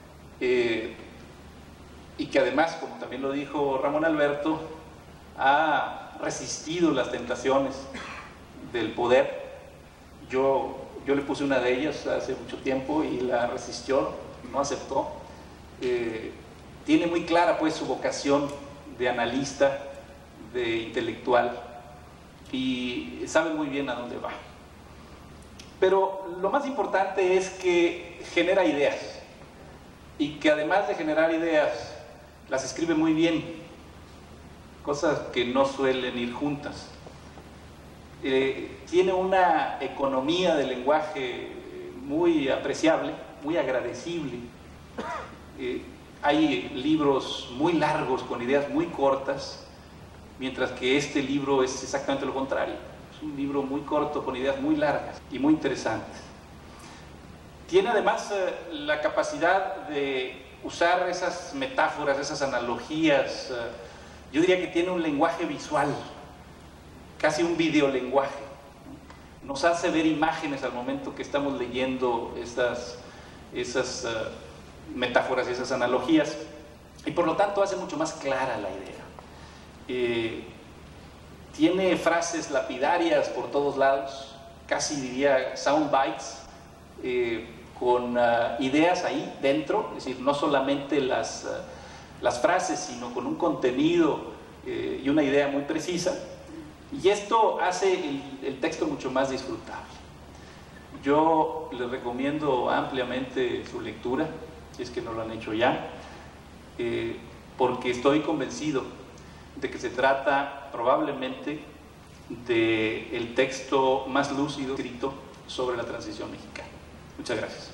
y que además, como también lo dijo Ramón Alberto, ha resistido las tentaciones del poder. Yo le puse una de ellas hace mucho tiempo y la resistió, no aceptó. Tiene muy clara pues su vocación de analista, de intelectual, y sabe muy bien a dónde va. Pero lo más importante es que genera ideas, y que además de generar ideas, las escribe muy bien, cosas que no suelen ir juntas. Tiene una economía del lenguaje muy apreciable, muy agradecible. Hay libros muy largos con ideas muy cortas, mientras que este libro es exactamente lo contrario. Es un libro muy corto con ideas muy largas y muy interesantes. Tiene además la capacidad de usar esas metáforas, esas analogías. Yo diría que tiene un lenguaje visual, casi un videolenguaje. Nos hace ver imágenes al momento que estamos leyendo esas metáforas y esas analogías, y por lo tanto hace mucho más clara la idea. Tiene frases lapidarias por todos lados, casi diría sound bites, con ideas ahí dentro, es decir, no solamente las frases, sino con un contenido y una idea muy precisa, y esto hace el texto mucho más disfrutable. Yo les recomiendo ampliamente su lectura, si es que no lo han hecho ya, porque estoy convencido de que se trata probablemente del texto más lúcido escrito sobre la transición mexicana. Muchas gracias.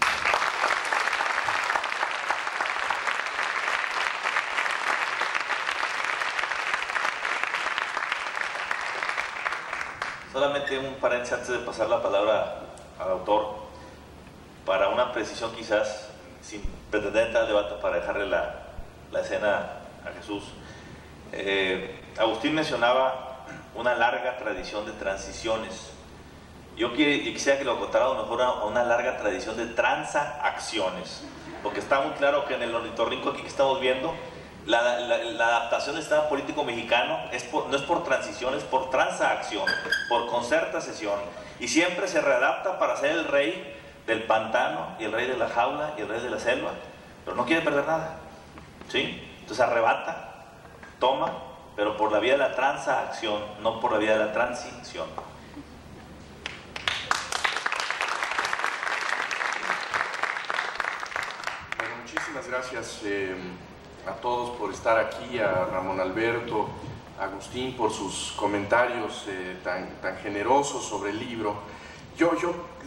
Solamente un paréntesis antes de pasar la palabra al autor, para una precisión quizás, sin pretender entrar al debate, para dejarle la escena a Jesús. Agustín mencionaba una larga tradición de transiciones. Yo quisiera que lo acotara a lo mejor a una larga tradición de transacciones, porque está muy claro que en el ornitorrinco aquí que estamos viendo, la adaptación del sistema político mexicano no es por transición, es por transacción, por concertación, y siempre se readapta para ser el rey del pantano y el rey de la jaula y el rey de la selva, pero no quiere perder nada, ¿sí? Entonces arrebata, toma, pero por la vía de la transacción, no por la vía de la transición.
Bueno, muchísimas gracias a todos por estar aquí, a Ramón Alberto, a Agustín por sus comentarios tan generosos sobre el libro. Yo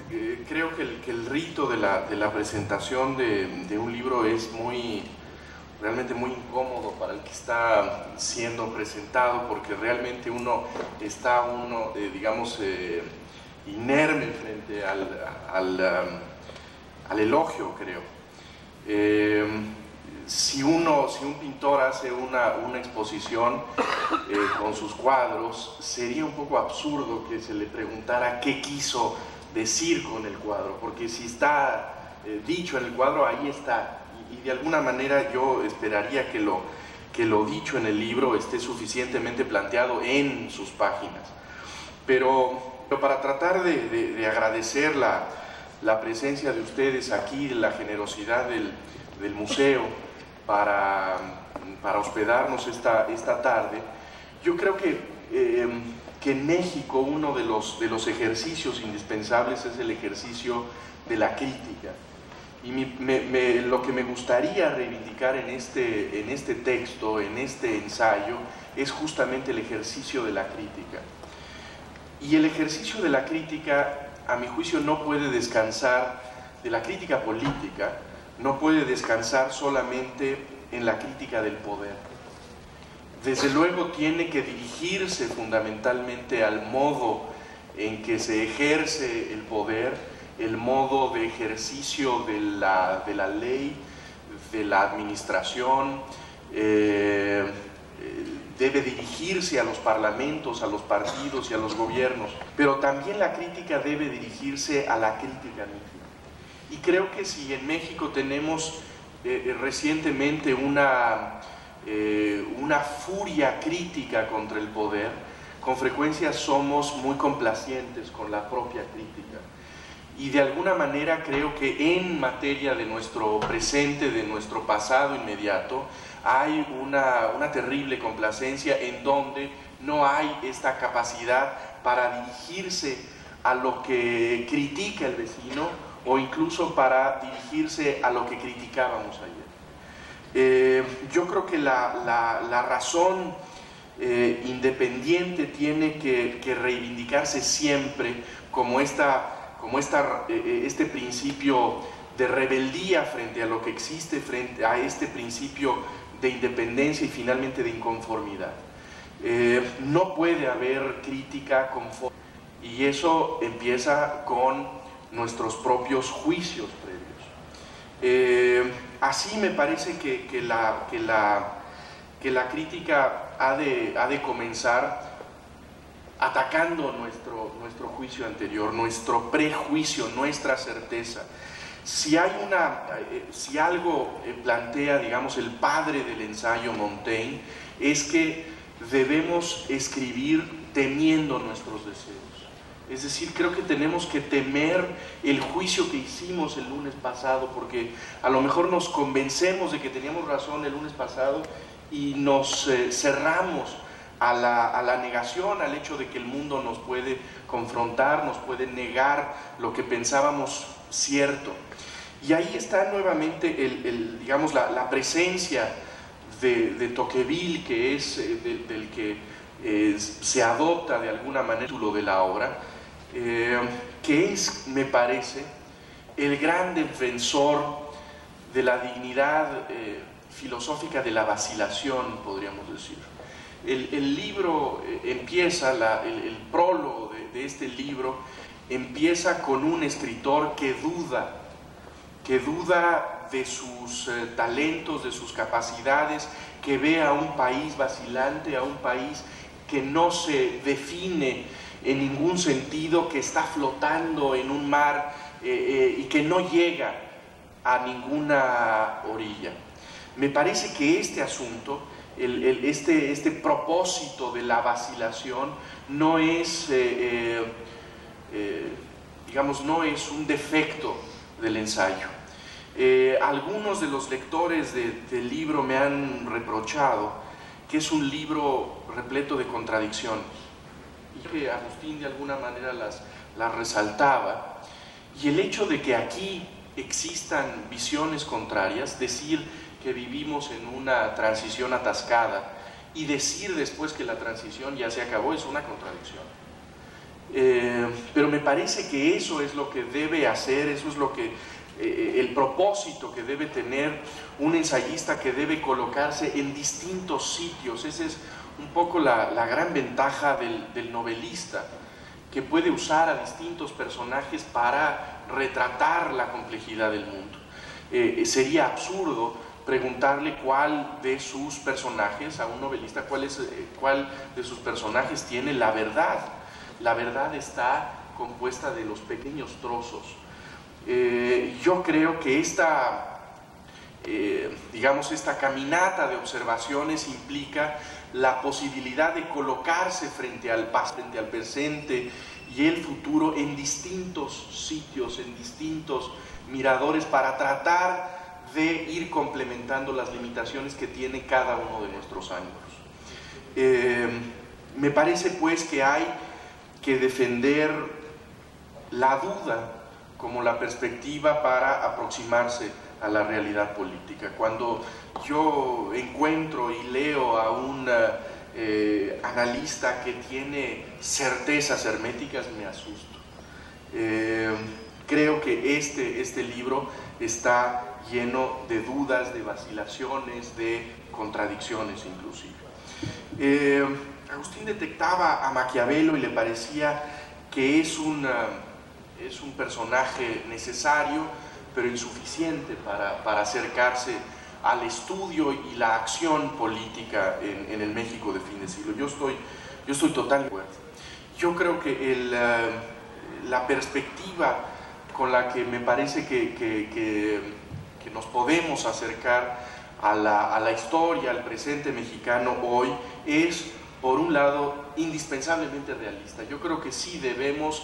creo que el rito de la presentación de un libro es muy realmente muy incómodo para el que está siendo presentado, porque realmente uno está, digamos, inerme frente al elogio, creo. Si un pintor hace una exposición con sus cuadros, sería un poco absurdo que se le preguntara qué quiso decir con el cuadro, porque si está dicho en el cuadro, ahí está, y de alguna manera yo esperaría que lo dicho en el libro esté suficientemente planteado en sus páginas. Pero para tratar de agradecer la presencia de ustedes aquí, la generosidad del museo para hospedarnos esta tarde, yo creo que en México uno de los ejercicios indispensables es el ejercicio de la crítica. Y lo que me gustaría reivindicar en este texto, en este ensayo, es justamente el ejercicio de la crítica. Y el ejercicio de la crítica, a mi juicio, no puede descansar, de la crítica política, no puede descansar solamente en la crítica del poder. Desde luego tiene que dirigirse fundamentalmente al modo en que se ejerce el poder, el modo de ejercicio de la ley, de la administración, debe dirigirse a los parlamentos, a los partidos y a los gobiernos, pero también la crítica debe dirigirse a la crítica misma. Y creo que si en México tenemos recientemente una furia crítica contra el poder, con frecuencia somos muy complacientes con la propia crítica. Y de alguna manera creo que en materia de nuestro presente, de nuestro pasado inmediato, hay una terrible complacencia en donde no hay esta capacidad para dirigirse a lo que critica el vecino o incluso para dirigirse a lo que criticábamos ayer. Yo creo que la razón independiente tiene que reivindicarse siempre como este principio de rebeldía frente a lo que existe, frente a este principio de independencia y finalmente de inconformidad. No puede haber crítica conforme, y eso empieza con nuestros propios juicios previos. Así me parece que la crítica ha de comenzar atacando nuestro juicio anterior, nuestro prejuicio, nuestra certeza. Si algo plantea, digamos, el padre del ensayo, Montaigne, es que debemos escribir temiendo nuestros deseos. Es decir, creo que tenemos que temer el juicio que hicimos el lunes pasado, porque a lo mejor nos convencemos de que teníamos razón el lunes pasado y nos cerramos a la negación, al hecho de que el mundo nos puede confrontar, nos puede negar lo que pensábamos cierto. Y ahí está nuevamente digamos, la presencia de Tocqueville, que es del que se adopta de alguna manera el título de la obra, que es, me parece, el gran defensor de la dignidad filosófica de la vacilación, podríamos decir. El libro empieza, el prólogo de este libro empieza con un escritor que duda de sus talentos, de sus capacidades, que ve a un país vacilante, a un país que no se define en ningún sentido, que está flotando en un mar y que no llega a ninguna orilla. Me parece que este asunto, este propósito de la vacilación no es, digamos, no es un defecto del ensayo. Algunos de los lectores del libro me han reprochado que es un libro repleto de contradicciones, y que Agustín de alguna manera las resaltaba, y el hecho de que aquí existan visiones contrarias, decir que vivimos en una transición atascada y decir después que la transición ya se acabó, es una contradicción. Pero me parece que eso es lo que debe hacer, eso es lo que el propósito que debe tener un ensayista, que debe colocarse en distintos sitios. Esa es un poco la gran ventaja del novelista, que puede usar a distintos personajes para retratar la complejidad del mundo. Sería absurdo preguntarle cuál de sus personajes, a un novelista, cuál de sus personajes tiene la verdad. La verdad está compuesta de los pequeños trozos. Yo creo que esta caminata de observaciones implica la posibilidad de colocarse frente al presente y el futuro en distintos sitios, en distintos miradores, para tratar de ir complementando las limitaciones que tiene cada uno de nuestros ángulos. Me parece pues que hay que defender la duda como la perspectiva para aproximarse a la realidad política. Cuando yo encuentro y leo a un analista que tiene certezas herméticas, me asusto. Creo que este libro está lleno de dudas, de vacilaciones, de contradicciones inclusive. Agustín detectaba a Maquiavelo y le parecía que es un personaje necesario, pero insuficiente para acercarse al estudio y la acción política en el México de fin de siglo. Yo estoy totalmente de acuerdo. Yo creo que la perspectiva con la que me parece que nos podemos acercar a la historia, al presente mexicano hoy, es, por un lado, indispensablemente realista. Yo creo que sí debemos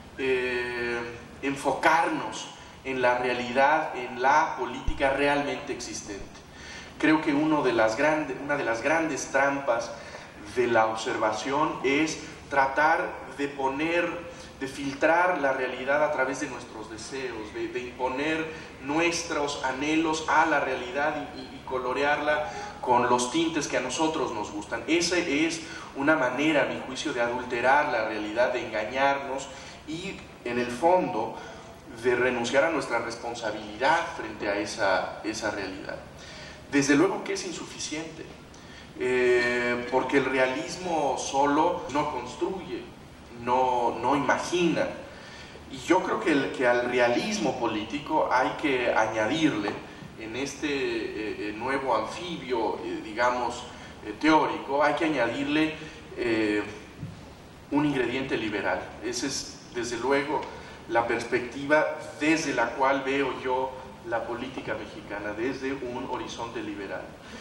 enfocarnos en la realidad, en la política realmente existente. Creo que una de las grandes trampas de la observación es tratar de filtrar la realidad a través de nuestros deseos, de imponer nuestros anhelos a la realidad y colorearla con los tintes que a nosotros nos gustan. Esa es una manera, a mi juicio, de adulterar la realidad, de engañarnos y, en el fondo, de renunciar a nuestra responsabilidad frente a esa realidad. Desde luego que es insuficiente, porque el realismo solo no construye, no imagina. Y yo creo que al realismo político hay que añadirle, en este nuevo anfibio, teórico, hay que añadirle un ingrediente liberal. Esa es, desde luego, la perspectiva desde la cual veo yo la política mexicana, desde un horizonte liberal.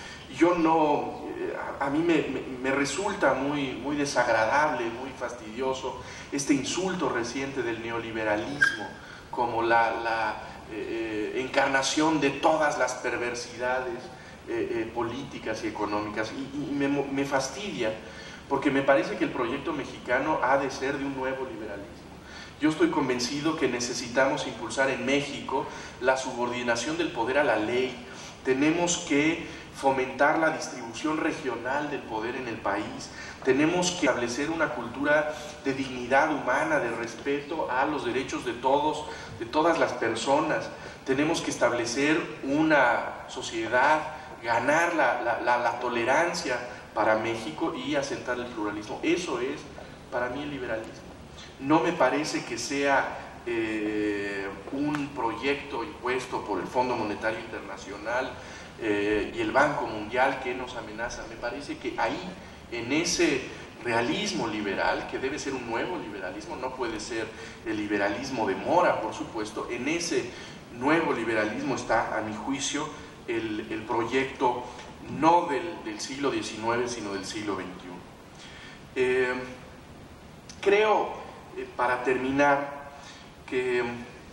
A mí me resulta muy desagradable, muy fastidioso este insulto reciente del neoliberalismo como la encarnación de todas las perversidades políticas y económicas, y me fastidia, porque me parece que el proyecto mexicano ha de ser de un nuevo liberalismo. Yo estoy convencido que necesitamos impulsar en México la subordinación del poder a la ley. Tenemos que fomentar la distribución regional del poder en el país. Tenemos que establecer una cultura de dignidad humana, de respeto a los derechos de todas las personas. Tenemos que establecer una sociedad, ganar la tolerancia para México y asentar el pluralismo. Eso es, para mí, el liberalismo. No me parece que sea un proyecto impuesto por el Fondo Monetario Internacional y el Banco Mundial que nos amenaza. Me parece que ahí, en ese realismo liberal, que debe ser un nuevo liberalismo, no puede ser el liberalismo de Mora, por supuesto, en ese nuevo liberalismo está, a mi juicio, el proyecto no del siglo XIX, sino del siglo XXI. Creo, para terminar, que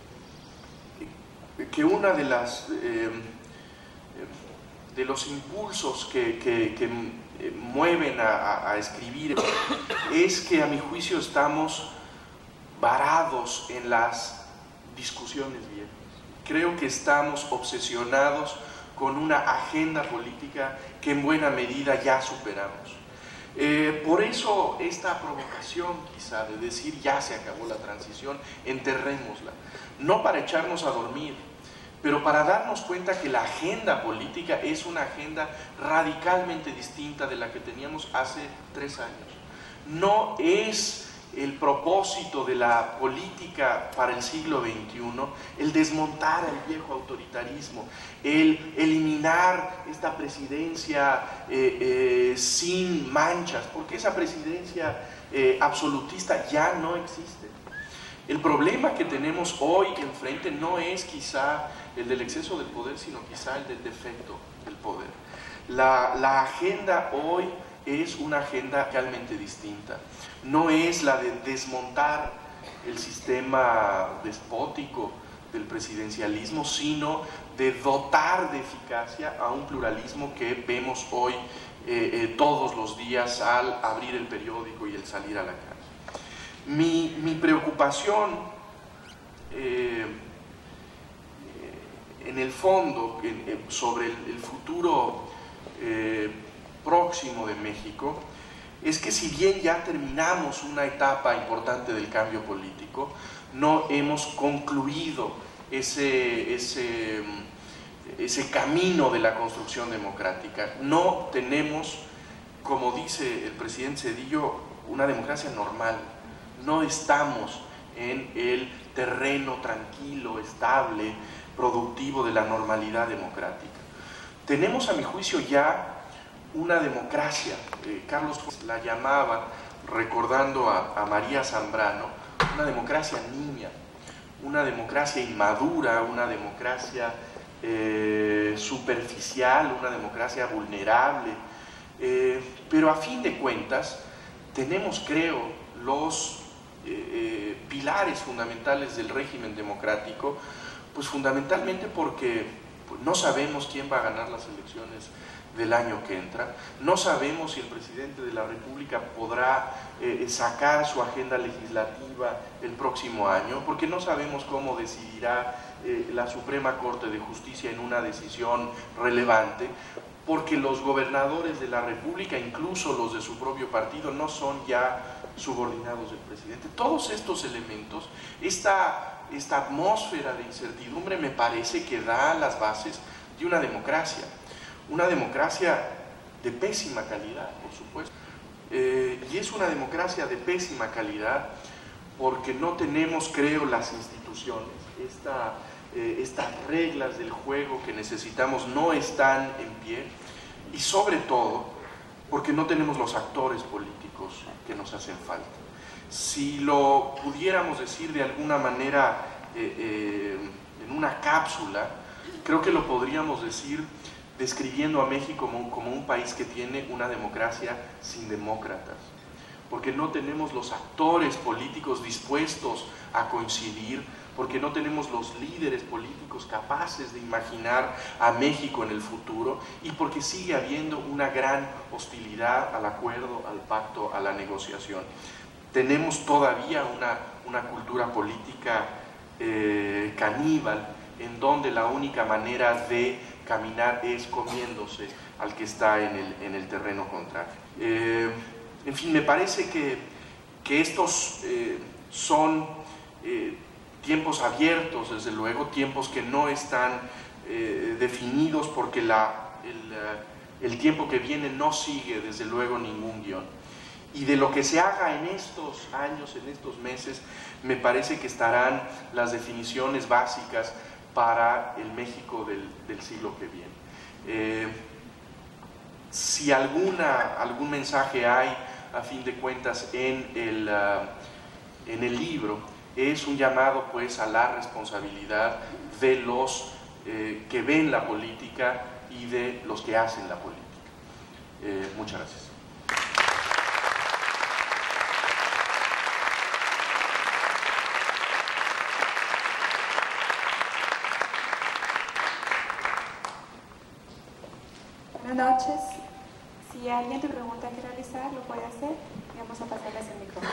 una de los impulsos que mueven a escribir es que, a mi juicio, estamos varados en las discusiones viejas. Creo que estamos obsesionados con una agenda política que en buena medida ya superamos. Por eso esta provocación, quizá, de decir ya se acabó la transición, enterrémosla, no para echarnos a dormir, pero para darnos cuenta que la agenda política es una agenda radicalmente distinta de la que teníamos hace 3 años. No es el propósito de la política para el siglo XXI el desmontar el viejo autoritarismo, el eliminar esta presidencia sin manchas, porque esa presidencia absolutista ya no existe. El problema que tenemos hoy enfrente no es quizá el del exceso del poder, sino quizá el del defecto del poder. La agenda hoy es una agenda realmente distinta. No es la de desmontar el sistema despótico del presidencialismo, sino de dotar de eficacia a un pluralismo que vemos hoy todos los días al abrir el periódico y el salir a la calle. Mi preocupación en el fondo sobre el futuro próximo de México es que si bien ya terminamos una etapa importante del cambio político, no hemos concluido ese camino de la construcción democrática. No tenemos, como dice el presidente Zedillo, una democracia normal. No estamos en el terreno tranquilo, estable, productivo de la normalidad democrática. Tenemos, a mi juicio, ya una democracia. Carlos la llamaba, recordando a María Zambrano, una democracia niña, una democracia inmadura, una democracia superficial, una democracia vulnerable, pero a fin de cuentas tenemos, creo, los pilares fundamentales del régimen democrático, pues fundamentalmente porque no sabemos quién va a ganar las elecciones del año que entra, no sabemos si el presidente de la República podrá sacar su agenda legislativa el próximo año, porque no sabemos cómo decidirá la Suprema Corte de Justicia en una decisión relevante, porque los gobernadores de la República, incluso los de su propio partido, no son ya subordinados del presidente. Todos estos elementos, esta atmósfera de incertidumbre, me parece que da las bases de una democracia de pésima calidad, por supuesto. Y es una democracia de pésima calidad porque no tenemos, creo, las instituciones. Estas reglas del juego que necesitamos no están en pie, y sobre todo porque no tenemos los actores políticos que nos hacen falta. Si lo pudiéramos decir de alguna manera en una cápsula, creo que lo podríamos decir describiendo a México como un país que tiene una democracia sin demócratas, porque no tenemos los actores políticos dispuestos a coincidir, porque no tenemos los líderes políticos capaces de imaginar a México en el futuro, y porque sigue habiendo una gran hostilidad al acuerdo, al pacto, a la negociación. Tenemos todavía una cultura política caníbal, en donde la única manera de caminar es comiéndose al que está en el terreno contrario. En fin, me parece que estos son tiempos abiertos, desde luego, tiempos que no están definidos, porque el tiempo que viene no sigue, desde luego, ningún guión. Y de lo que se haga en estos años, en estos meses, me parece que estarán las definiciones básicas para el México del siglo que viene. Si algún mensaje hay, a fin de cuentas, en el libro, es un llamado, pues, a la responsabilidad de los que ven la política y de los que hacen la política. Muchas gracias.
Buenas noches. Si alguien te pregunta qué realizar, lo puede hacer y vamos a pasarles el micrófono.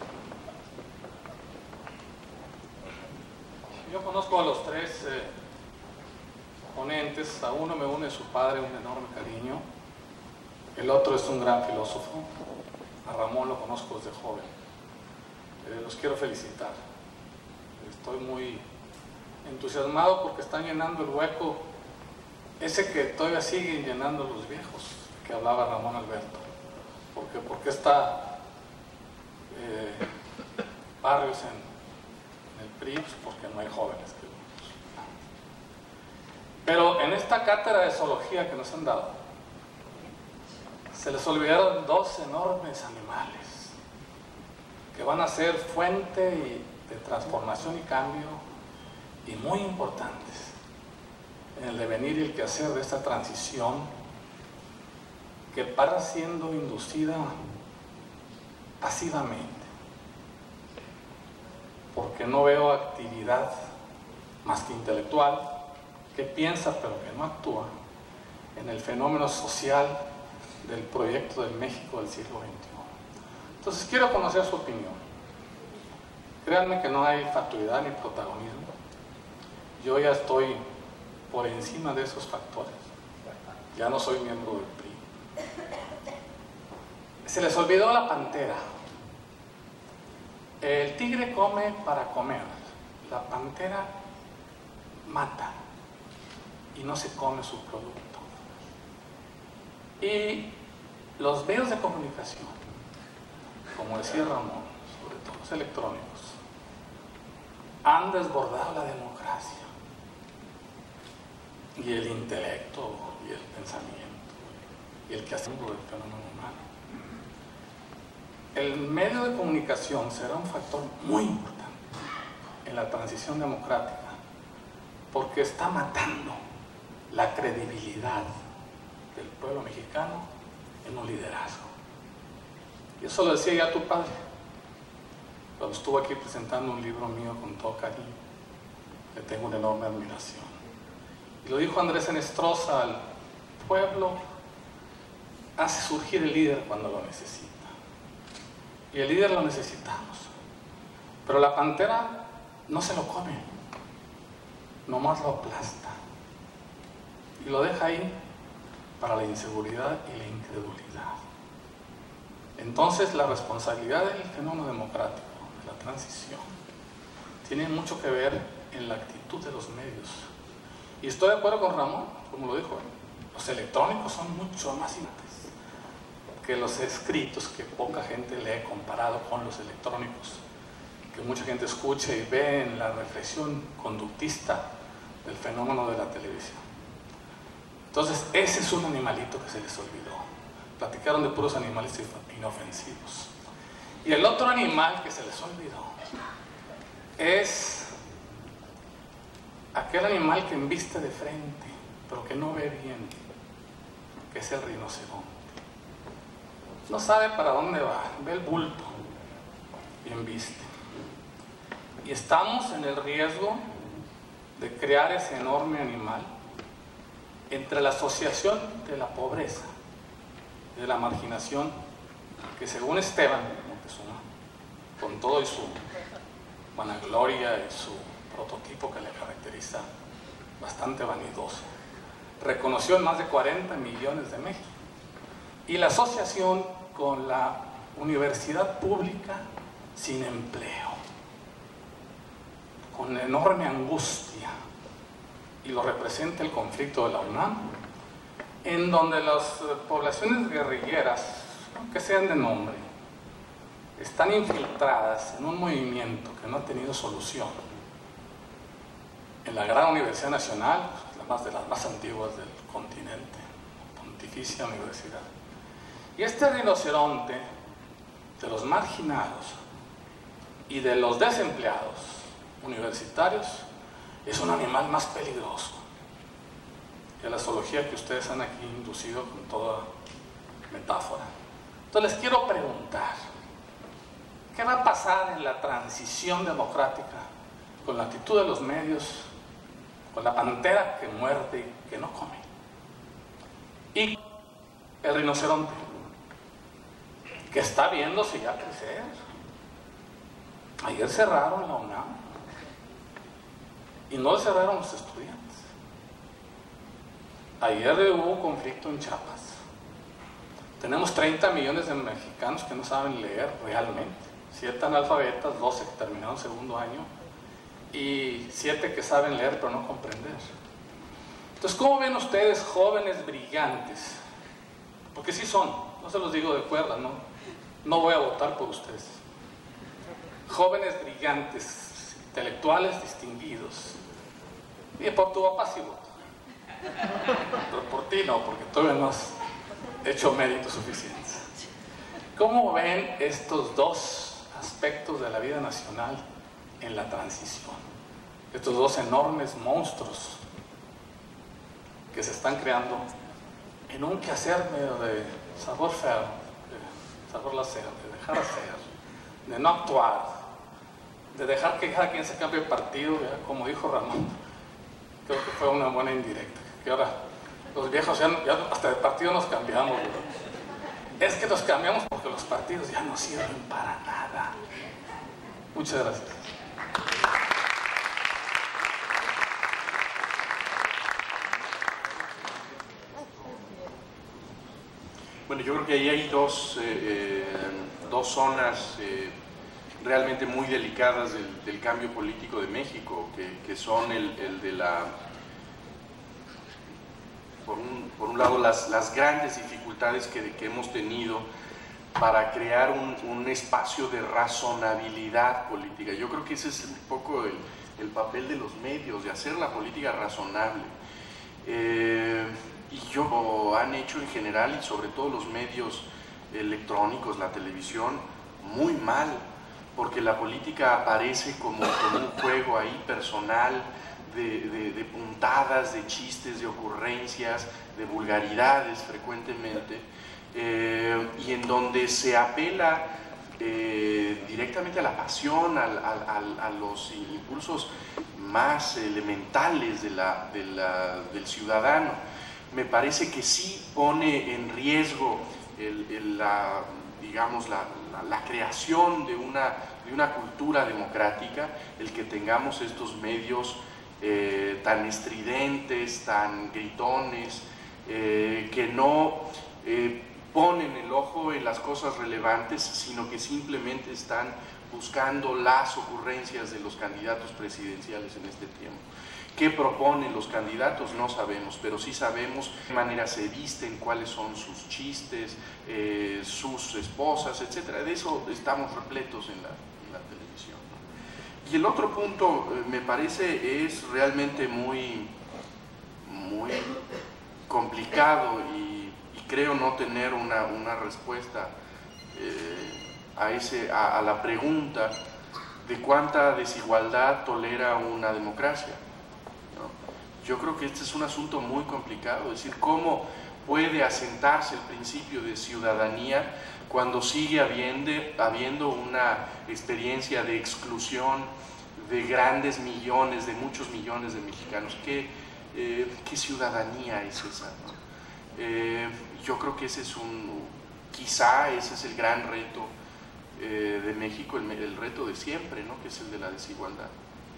Yo conozco a los tres ponentes. A uno me une su padre, un enorme cariño. El otro es un gran filósofo. A Ramón lo conozco desde joven. Los quiero felicitar. Estoy muy entusiasmado porque están llenando el hueco ese que todavía siguen llenando los viejos, que hablaba Ramón Alberto. ¿Por qué está Barrios en el PRI? Pues porque no hay jóvenes. Pero en esta cátedra de zoología que nos han dado, se les olvidaron dos enormes animales que van a ser fuente de transformación y cambio y muy importantes en el devenir y el quehacer de esta transición que para siendo inducida pasivamente, porque no veo actividad más que intelectual, que piensa pero que no actúa en el fenómeno social del proyecto del México del siglo XXI. Entonces quiero conocer su opinión. Créanme que no hay fatuidad ni protagonismo. Yo ya estoy por encima de esos factores. Ya no soy miembro del PRI. Se les olvidó la pantera. El tigre come para comer. La pantera mata y no se come su producto. Y los medios de comunicación, como decía Ramón, sobre todo los electrónicos, han desbordado la democracia y el intelecto y el pensamiento y el quehacer del fenómeno humano. El medio de comunicación será un factor muy importante en la transición democrática porque está matando la credibilidad del pueblo mexicano en un liderazgo. Y eso lo decía ya tu padre cuando estuvo aquí presentando un libro mío con todo cariño. Le tengo una enorme admiración. Y lo dijo Andrés Enestrosa: al pueblo hace surgir el líder cuando lo necesita. Y el líder lo necesitamos. Pero la pantera no se lo come, nomás lo aplasta y lo deja ahí para la inseguridad y la incredulidad. Entonces la responsabilidad del fenómeno democrático, de la transición, tiene mucho que ver en la actitud de los medios. Y estoy de acuerdo con Ramón, como lo dijo él, los electrónicos son mucho más importantes que los escritos que poca gente lee comparado con los electrónicos, que mucha gente escucha y ve en la reflexión conductista del fenómeno de la televisión. Entonces, ese es un animalito que se les olvidó. Platicaron de puros animales inofensivos. Y el otro animal que se les olvidó es aquel animal que embiste de frente, pero que no ve bien, que es el rinoceronte. No sabe para dónde va, ve el bulto y embiste. Y estamos en el riesgo de crear ese enorme animal entre la asociación de la pobreza y de la marginación, que según Esteban Moctezuma, con todo y su vanagloria y su prototipo que le caracteriza, bastante vanidoso, reconoció en más de 40 millones de México. Y la asociación con la universidad pública sin empleo, con enorme angustia, y lo representa el conflicto de la UNAM, en donde las poblaciones guerrilleras, que sean de nombre, están infiltradas en un movimiento que no ha tenido solución. En la gran Universidad Nacional, de las más antiguas del continente, Pontificia Universidad. Y este rinoceronte de los marginados y de los desempleados universitarios es un animal más peligroso que la zoología que ustedes han aquí inducido con toda metáfora. Entonces les quiero preguntar, ¿qué va a pasar en la transición democrática con la actitud de los medios, con la pantera que muerde y que no come, y el rinoceronte que está viéndose ya crecer? Ayer cerraron la UNAM y no cerraron los estudiantes. Ayer hubo un conflicto en Chiapas. Tenemos 30 millones de mexicanos que no saben leer realmente, 7 analfabetas, 12 que terminaron segundo año, y 7 que saben leer pero no comprender. Entonces, ¿cómo ven ustedes, jóvenes brillantes? Porque sí son, no se los digo de cuerda, no voy a votar por ustedes. Jóvenes brillantes, intelectuales distinguidos. Y por tu papá sí voto. Pero por ti no, porque todavía no has hecho méritos suficientes. ¿Cómo ven estos dos aspectos de la vida nacional en la transición? Estos dos enormes monstruos que se están creando en un quehacer medio de sabor feo, de sabor lacer, de dejar hacer, de no actuar, de dejar que cada quien se cambie de partido, ¿verdad? Como dijo Ramón, creo que fue una buena indirecta, que ahora los viejos ya hasta de partido nos cambiamos, ¿verdad? Es que nos cambiamos porque los partidos ya no sirven para nada. Muchas gracias.
Bueno, yo creo que ahí hay dos zonas realmente muy delicadas del cambio político de México, que son el de la... Por un lado, las grandes dificultades que hemos tenido para crear un espacio de razonabilidad política. Yo creo que ese es un poco el papel de los medios, de hacer la política razonable. Y han hecho en general, y sobre todo los medios electrónicos, la televisión, muy mal, porque la política aparece como un juego ahí personal, de puntadas, de chistes, de ocurrencias, de vulgaridades frecuentemente, y en donde se apela directamente a la pasión, a los impulsos más elementales del ciudadano. Me parece que sí pone en riesgo la creación de una cultura democrática, el que tengamos estos medios tan estridentes, tan gritones, que no ponen el ojo en las cosas relevantes, sino que simplemente están buscando las ocurrencias de los candidatos presidenciales en este tiempo. ¿Qué proponen los candidatos? No sabemos, pero sí sabemos de qué manera se visten, cuáles son sus chistes, sus esposas, etc. De eso estamos repletos en la televisión. Y el otro punto, me parece, es realmente muy complicado y creo no tener una respuesta a la pregunta de cuánta desigualdad tolera una democracia. Yo creo que este es un asunto muy complicado, es decir, cómo puede asentarse el principio de ciudadanía cuando sigue habiendo una experiencia de exclusión de grandes millones, de muchos millones de mexicanos. ¿Qué ciudadanía es esa, ¿no? Yo creo que quizá ese es el gran reto de México, el reto de siempre, ¿no? Que es el de la desigualdad.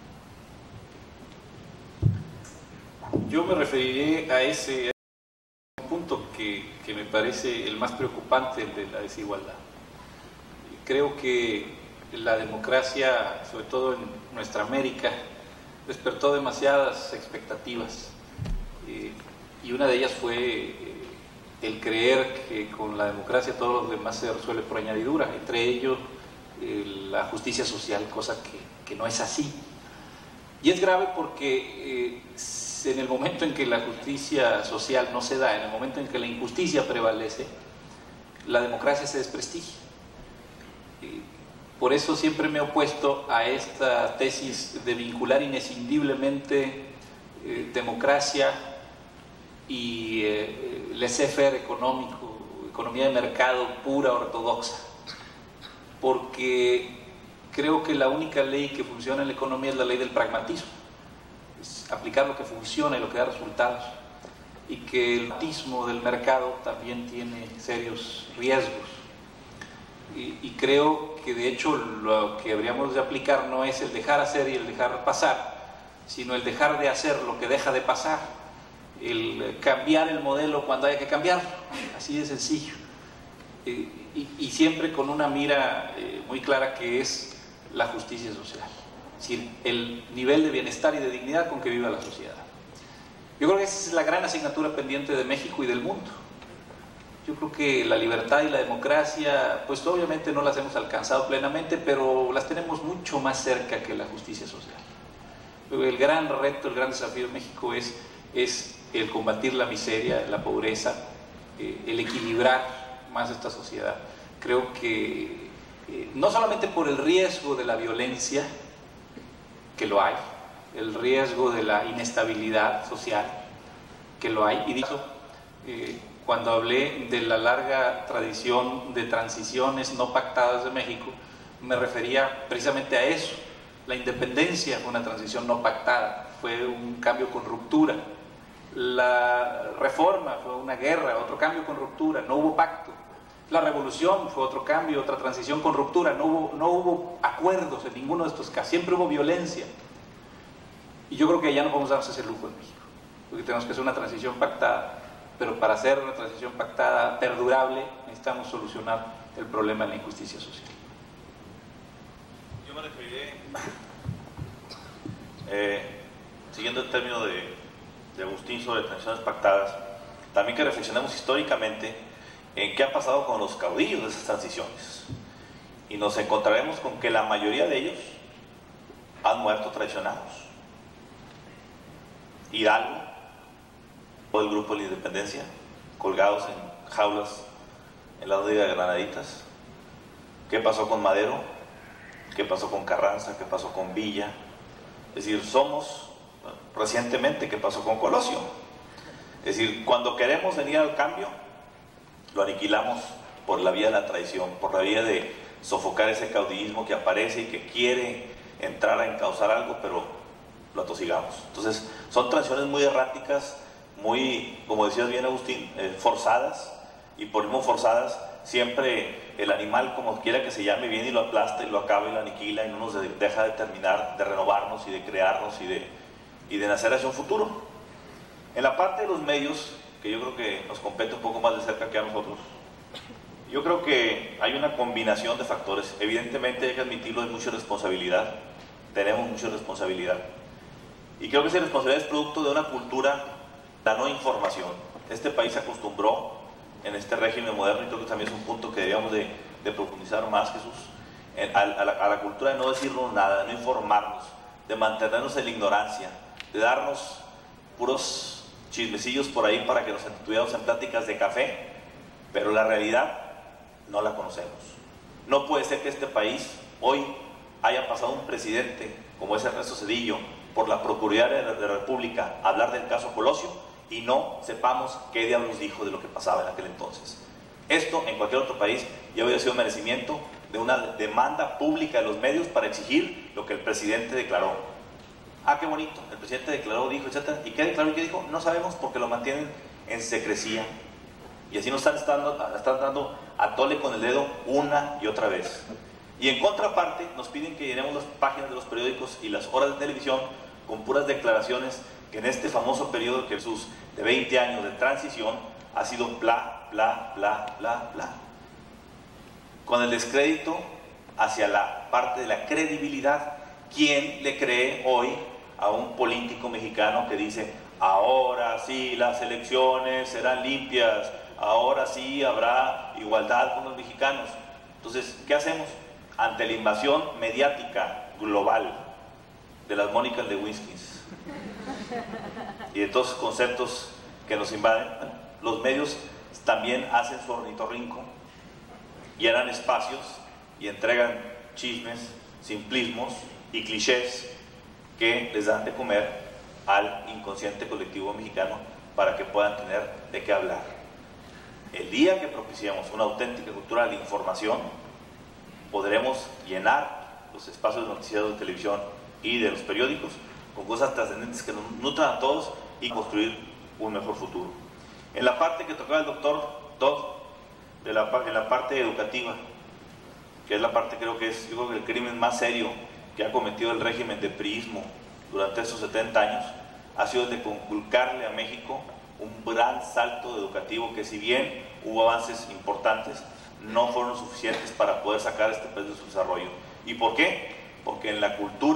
Yo me referiré a ese punto que me parece el más preocupante, el de la desigualdad. Creo que la democracia, sobre todo en nuestra América, despertó demasiadas expectativas, y una de ellas fue el creer que con la democracia todo lo demás se resuelve por añadidura, entre ellos la justicia social, cosa que no es así. Y es grave porque en el momento en que la justicia social no se da, en el momento en que la injusticia prevalece, la democracia se desprestigia. Por eso siempre me he opuesto a esta tesis de vincular inescindiblemente democracia y laissez-faire económico, economía de mercado pura, ortodoxa, porque creo que la única ley que funciona en la economía es la ley del pragmatismo, es aplicar lo que funciona y lo que da resultados, y que el pragmatismo del mercado también tiene serios riesgos, y creo que de hecho lo que habríamos de aplicar no es el dejar hacer y el dejar pasar, sino el dejar de hacer lo que deja de pasar, el cambiar el modelo cuando haya que cambiarlo, así de sencillo, y siempre con una mira muy clara, que es la justicia social. es decir, el nivel de bienestar y de dignidad con que vive la sociedad. Yo creo que esa es la gran asignatura pendiente de México y del mundo. Yo creo que la libertad y la democracia, pues obviamente no las hemos alcanzado plenamente, pero las tenemos mucho más cerca que la justicia social. El gran reto, el gran desafío de México es el combatir la miseria, la pobreza, el equilibrar más esta sociedad. Creo que no solamente por el riesgo de la violencia, que lo hay, el riesgo de la inestabilidad social, que lo hay, y dicho, cuando hablé de la larga tradición de transiciones no pactadas de México, me refería precisamente a eso. La independencia fue una transición no pactada, fue un cambio con ruptura. La reforma fue una guerra, otro cambio con ruptura, no hubo pacto. La revolución fue otro cambio, otra transición con ruptura, no hubo acuerdos en ninguno de estos casos, siempre hubo violencia. Y yo creo que ya no podemos darnos ese lujo en México, porque tenemos que hacer una transición pactada, pero para hacer una transición pactada perdurable necesitamos solucionar el problema de la injusticia social.
Yo me referiré, siguiendo el término de Agustín sobre transiciones pactadas, también que reflexionemos históricamente en qué ha pasado con los caudillos de esas transiciones. Y nos encontraremos con que la mayoría de ellos han muerto traicionados. Hidalgo, todo el grupo de la Independencia, colgados en jaulas en la de Granaditas. ¿Qué pasó con Madero? ¿Qué pasó con Carranza? ¿Qué pasó con Villa? Es decir, recientemente, ¿qué pasó con Colosio? Es decir, cuando queremos venir al cambio, lo aniquilamos por la vía de la traición, por la vía de sofocar ese caudillismo que aparece y que quiere entrar a encauzar algo, pero lo atosigamos. Entonces, son transiciones muy erráticas, muy, como decías bien Agustín, forzadas, y por mismo forzadas, siempre el animal, como quiera que se llame, viene y lo aplasta y lo acaba y lo aniquila y no nos deja de terminar, de renovarnos y de crearnos y de nacer hacia un futuro. En la parte de los medios, que yo creo que nos compete un poco más de cerca que a nosotros, yo creo que hay una combinación de factores. Evidentemente hay que admitirlo, hay mucha responsabilidad, tenemos mucha responsabilidad, y creo que esa responsabilidad es producto de una cultura, la no información. Este país se acostumbró en este régimen moderno, y creo que también es un punto que deberíamos de profundizar más, Jesús, a la cultura de no decirnos nada, de no informarnos, de mantenernos en la ignorancia, de darnos puros chismecillos por ahí para que nos entretuviéramos en pláticas de café, pero la realidad no la conocemos. No puede ser que este país hoy haya pasado un presidente como es Ernesto Zedillo por la Procuraduría de la República a hablar del caso Colosio y no sepamos qué diablos dijo de lo que pasaba en aquel entonces. Esto en cualquier otro país ya hubiera sido merecimiento de una demanda pública de los medios para exigir lo que el presidente declaró. Ah, qué bonito, el presidente declaró, dijo, etc. ¿Y qué declaró y qué dijo? No sabemos, porque lo mantienen en secrecía. Y así nos están dando a tole con el dedo una y otra vez. Y en contraparte nos piden que llenemos las páginas de los periódicos y las horas de televisión con puras declaraciones que en este famoso periodo que Jesús de 20 años de transición ha sido bla, bla, bla, bla, bla. Con el descrédito hacia la parte de la credibilidad. ¿Quién le cree hoy a un político mexicano que dice, ahora sí las elecciones serán limpias, ahora sí habrá igualdad con los mexicanos? Entonces, ¿qué hacemos? Ante la invasión mediática global de las Mónicas Lewinsky's y de todos esos conceptos que nos invaden, los medios también hacen su ornitorrinco, llenan espacios y entregan chismes, simplismos y clichés que les dan de comer al inconsciente colectivo mexicano para que puedan tener de qué hablar. El día que propiciemos una auténtica cultura de información, podremos llenar los espacios de noticiarios de televisión y de los periódicos con cosas trascendentes que nos nutran a todos y construir un mejor futuro. En la parte que tocaba el doctor Todd, en la parte educativa, que es la parte, creo que es el crimen más serio que ha cometido el régimen de priismo durante estos 70 años, ha sido el de conculcarle a México un gran salto educativo que, si bien hubo avances importantes, no fueron suficientes para poder sacar a este país de su desarrollo. ¿Y por qué? Porque en la cultura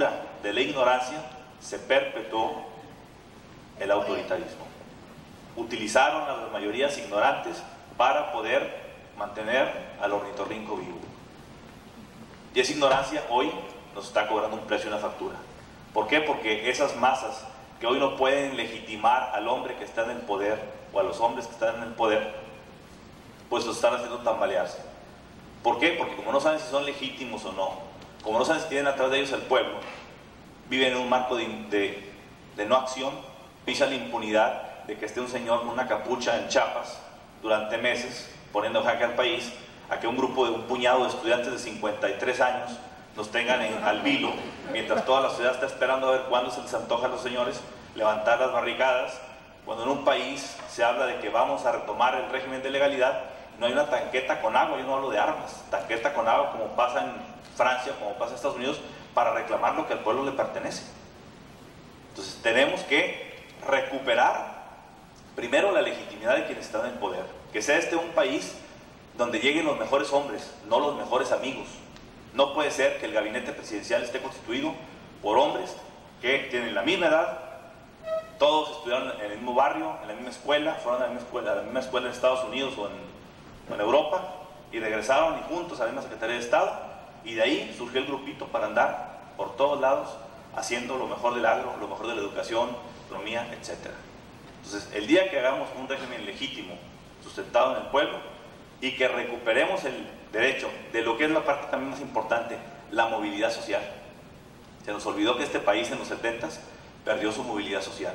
de la ignorancia se perpetuó el autoritarismo. Utilizaron a las mayorías ignorantes para poder mantener al ornitorrinco vivo. Y esa ignorancia hoy nos está cobrando un precio y una factura. ¿Por qué? Porque esas masas que hoy no pueden legitimar al hombre que está en el poder o a los hombres que están en el poder, pues los están haciendo tambalearse. ¿Por qué? Porque como no saben si son legítimos o no, como no saben si tienen atrás de ellos el pueblo, viven en un marco de no acción, pisa la impunidad de que esté un señor con una capucha en Chiapas durante meses, poniendo jaque al país, a que un grupo de un puñado de estudiantes de 53 años nos tengan al vilo, mientras toda la ciudad está esperando a ver cuándo se les antoja a los señores levantar las barricadas, cuando en un país se habla de que vamos a retomar el régimen de legalidad, no hay una tanqueta con agua, yo no hablo de armas, tanqueta con agua como pasa en Francia, como pasa en Estados Unidos, para reclamar lo que al pueblo le pertenece. Entonces tenemos que recuperar primero la legitimidad de quienes están en el poder, que sea este un país donde lleguen los mejores hombres, no los mejores amigos. No puede ser que el gabinete presidencial esté constituido por hombres que tienen la misma edad, todos estudiaron en el mismo barrio, en la misma escuela, fueron a la misma escuela en Estados Unidos o en Europa, y regresaron y juntos a la misma Secretaría de Estado, y de ahí surgió el grupito para andar por todos lados haciendo lo mejor del agro, lo mejor de la educación, economía, etc. Entonces, el día que hagamos un régimen legítimo, sustentado en el pueblo, y que recuperemos el derecho de lo que es la parte también más importante, la movilidad social. Se nos olvidó que este país en los 70s perdió su movilidad social.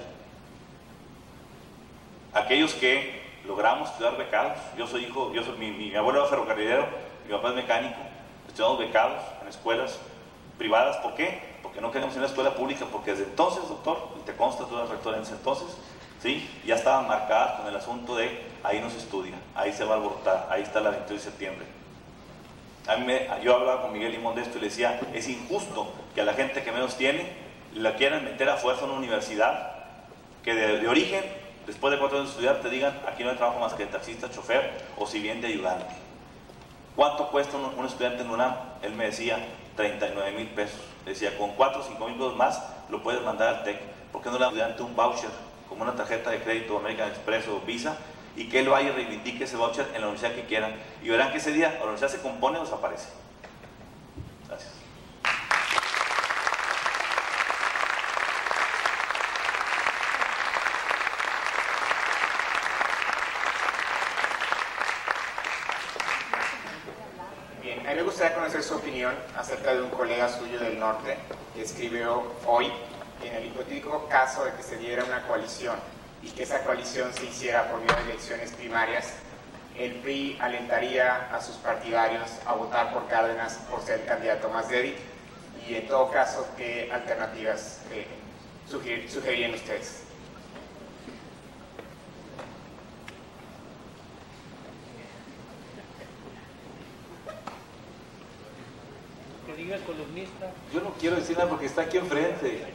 Aquellos que logramos estudiar becados, mi abuelo era ferrocarrilero, mi papá es mecánico, estudiamos becados en escuelas privadas. ¿Por qué? Porque no queremos ir a una escuela pública, porque desde entonces, doctor, y te consta, tú eras rector en ese entonces, ¿sí? Ya estaban marcadas con el asunto de ahí no se estudia, ahí se va a alborotar, ahí está la 28 de septiembre. Yo hablaba con Miguel Limón de esto y le decía, es injusto que a la gente que menos tiene la quieran meter a fuerza en una universidad, que de origen, después de 4 años de estudiar, te digan, aquí no hay trabajo más que de taxista, chofer, o si bien de ayudante. ¿Cuánto cuesta un estudiante en UNAM? Él me decía, 39,000 pesos. Decía, con 4 o 5,000 pesos más lo puedes mandar al TEC. ¿Por qué no le da al estudiante un voucher, como una tarjeta de crédito American Express o Visa, y que él vaya y reivindique ese voucher en la universidad que quieran? Y verán que ese día la universidad se compone o desaparece. Gracias.
Bien, a mí me gustaría conocer su opinión acerca de un colega suyo del norte que escribió hoy que en el hipotético caso de que se diera una coalición y que esa coalición se hiciera por medio de elecciones primarias, el PRI alentaría a sus partidarios a votar por Cárdenas por ser el candidato más débil, y en todo caso, ¿qué alternativas sugerirían ustedes?
Que diga el columnista.
Yo no quiero decir nada porque está aquí enfrente.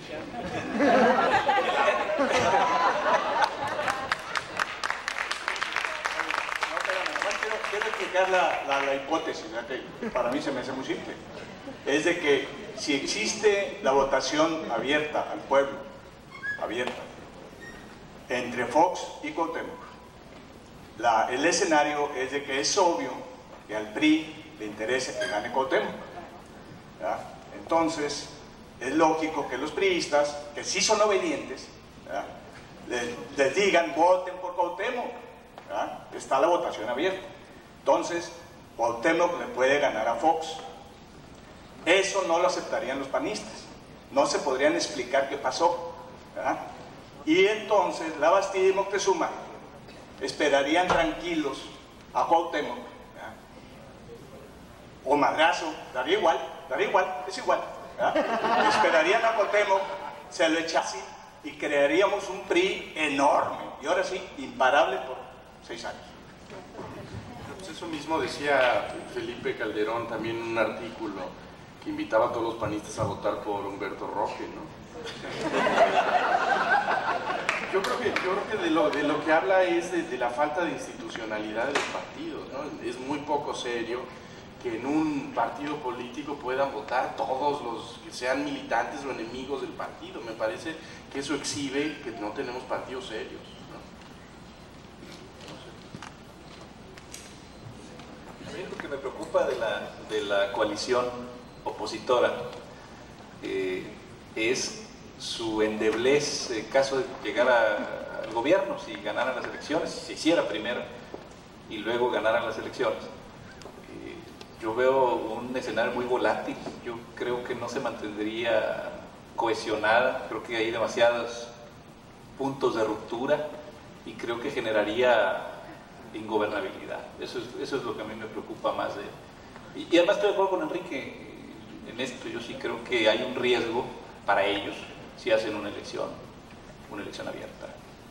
Quiero explicar la hipótesis, ¿verdad? Que para mí se me hace muy simple. Es de que si existe la votación abierta al pueblo, abierta, entre Fox y Cuauhtémoc, el escenario es de que es obvio que al PRI le interesa que gane Cuauhtémoc, ¿verdad? Entonces, es lógico que los priistas, que sí son obedientes, ¿verdad?, les digan, voten por Cuauhtémoc, ¿verdad? Está la votación abierta. Entonces, Cuauhtémoc le puede ganar a Fox. Eso no lo aceptarían los panistas. No se podrían explicar qué pasó, ¿verdad? Y entonces, la Bastilla y Moctezuma esperarían tranquilos a Cuauhtémoc, ¿verdad? O madrazo, daría igual, es igual, ¿verdad? Esperarían a Cuauhtémoc, se lo echasen y crearíamos un PRI enorme, y ahora sí, imparable por 6 años.
Pues eso mismo decía Felipe Calderón también en un artículo que invitaba a todos los panistas a votar por Humberto Roque, ¿no? Yo creo que de lo que habla es de la falta de institucionalidad de los partidos, ¿no? Es muy poco serio que en un partido político puedan votar todos los que sean militantes o enemigos del partido. Me parece que eso exhibe que no tenemos partidos serios, ¿no?
A mí lo que me preocupa de la coalición opositora es su endeblez en caso de llegar al gobierno, si ganaran las elecciones, si se hiciera primero y luego ganaran las elecciones. Yo veo un escenario muy volátil. Yo creo que no se mantendría cohesionada, creo que hay demasiados puntos de ruptura y creo que generaría ingobernabilidad. Eso es lo que a mí me preocupa más y además estoy de acuerdo con Enrique en esto. Yo sí creo que hay un riesgo para ellos si hacen una elección abierta.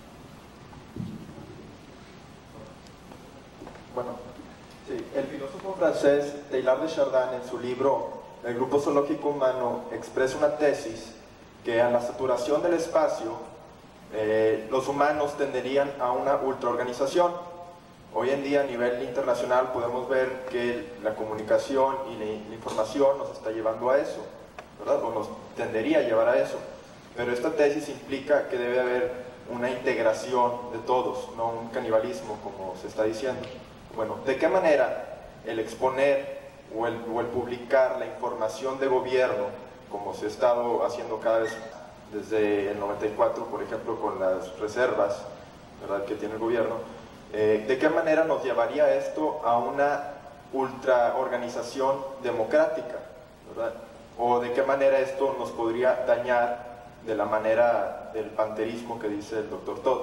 Bueno, sí, el filósofo francés Teilhard de Chardin en su libro El grupo zoológico humano expresa una tesis que a la saturación del espacio los humanos tenderían a una ultraorganización. Hoy en día a nivel internacional podemos ver que la comunicación y la información nos está llevando a eso, ¿verdad? O nos tendería a llevar a eso. Pero esta tesis implica que debe haber una integración de todos, no un canibalismo como se está diciendo. Bueno, ¿de qué manera el exponer o el publicar la información de gobierno, como se ha estado haciendo cada vez desde el 94, por ejemplo, con las reservas, ¿verdad?, que tiene el gobierno, ¿de qué manera nos llevaría esto a una ultraorganización democrática, ¿verdad? ¿O de qué manera esto nos podría dañar de la manera del panterismo que dice el doctor Todd?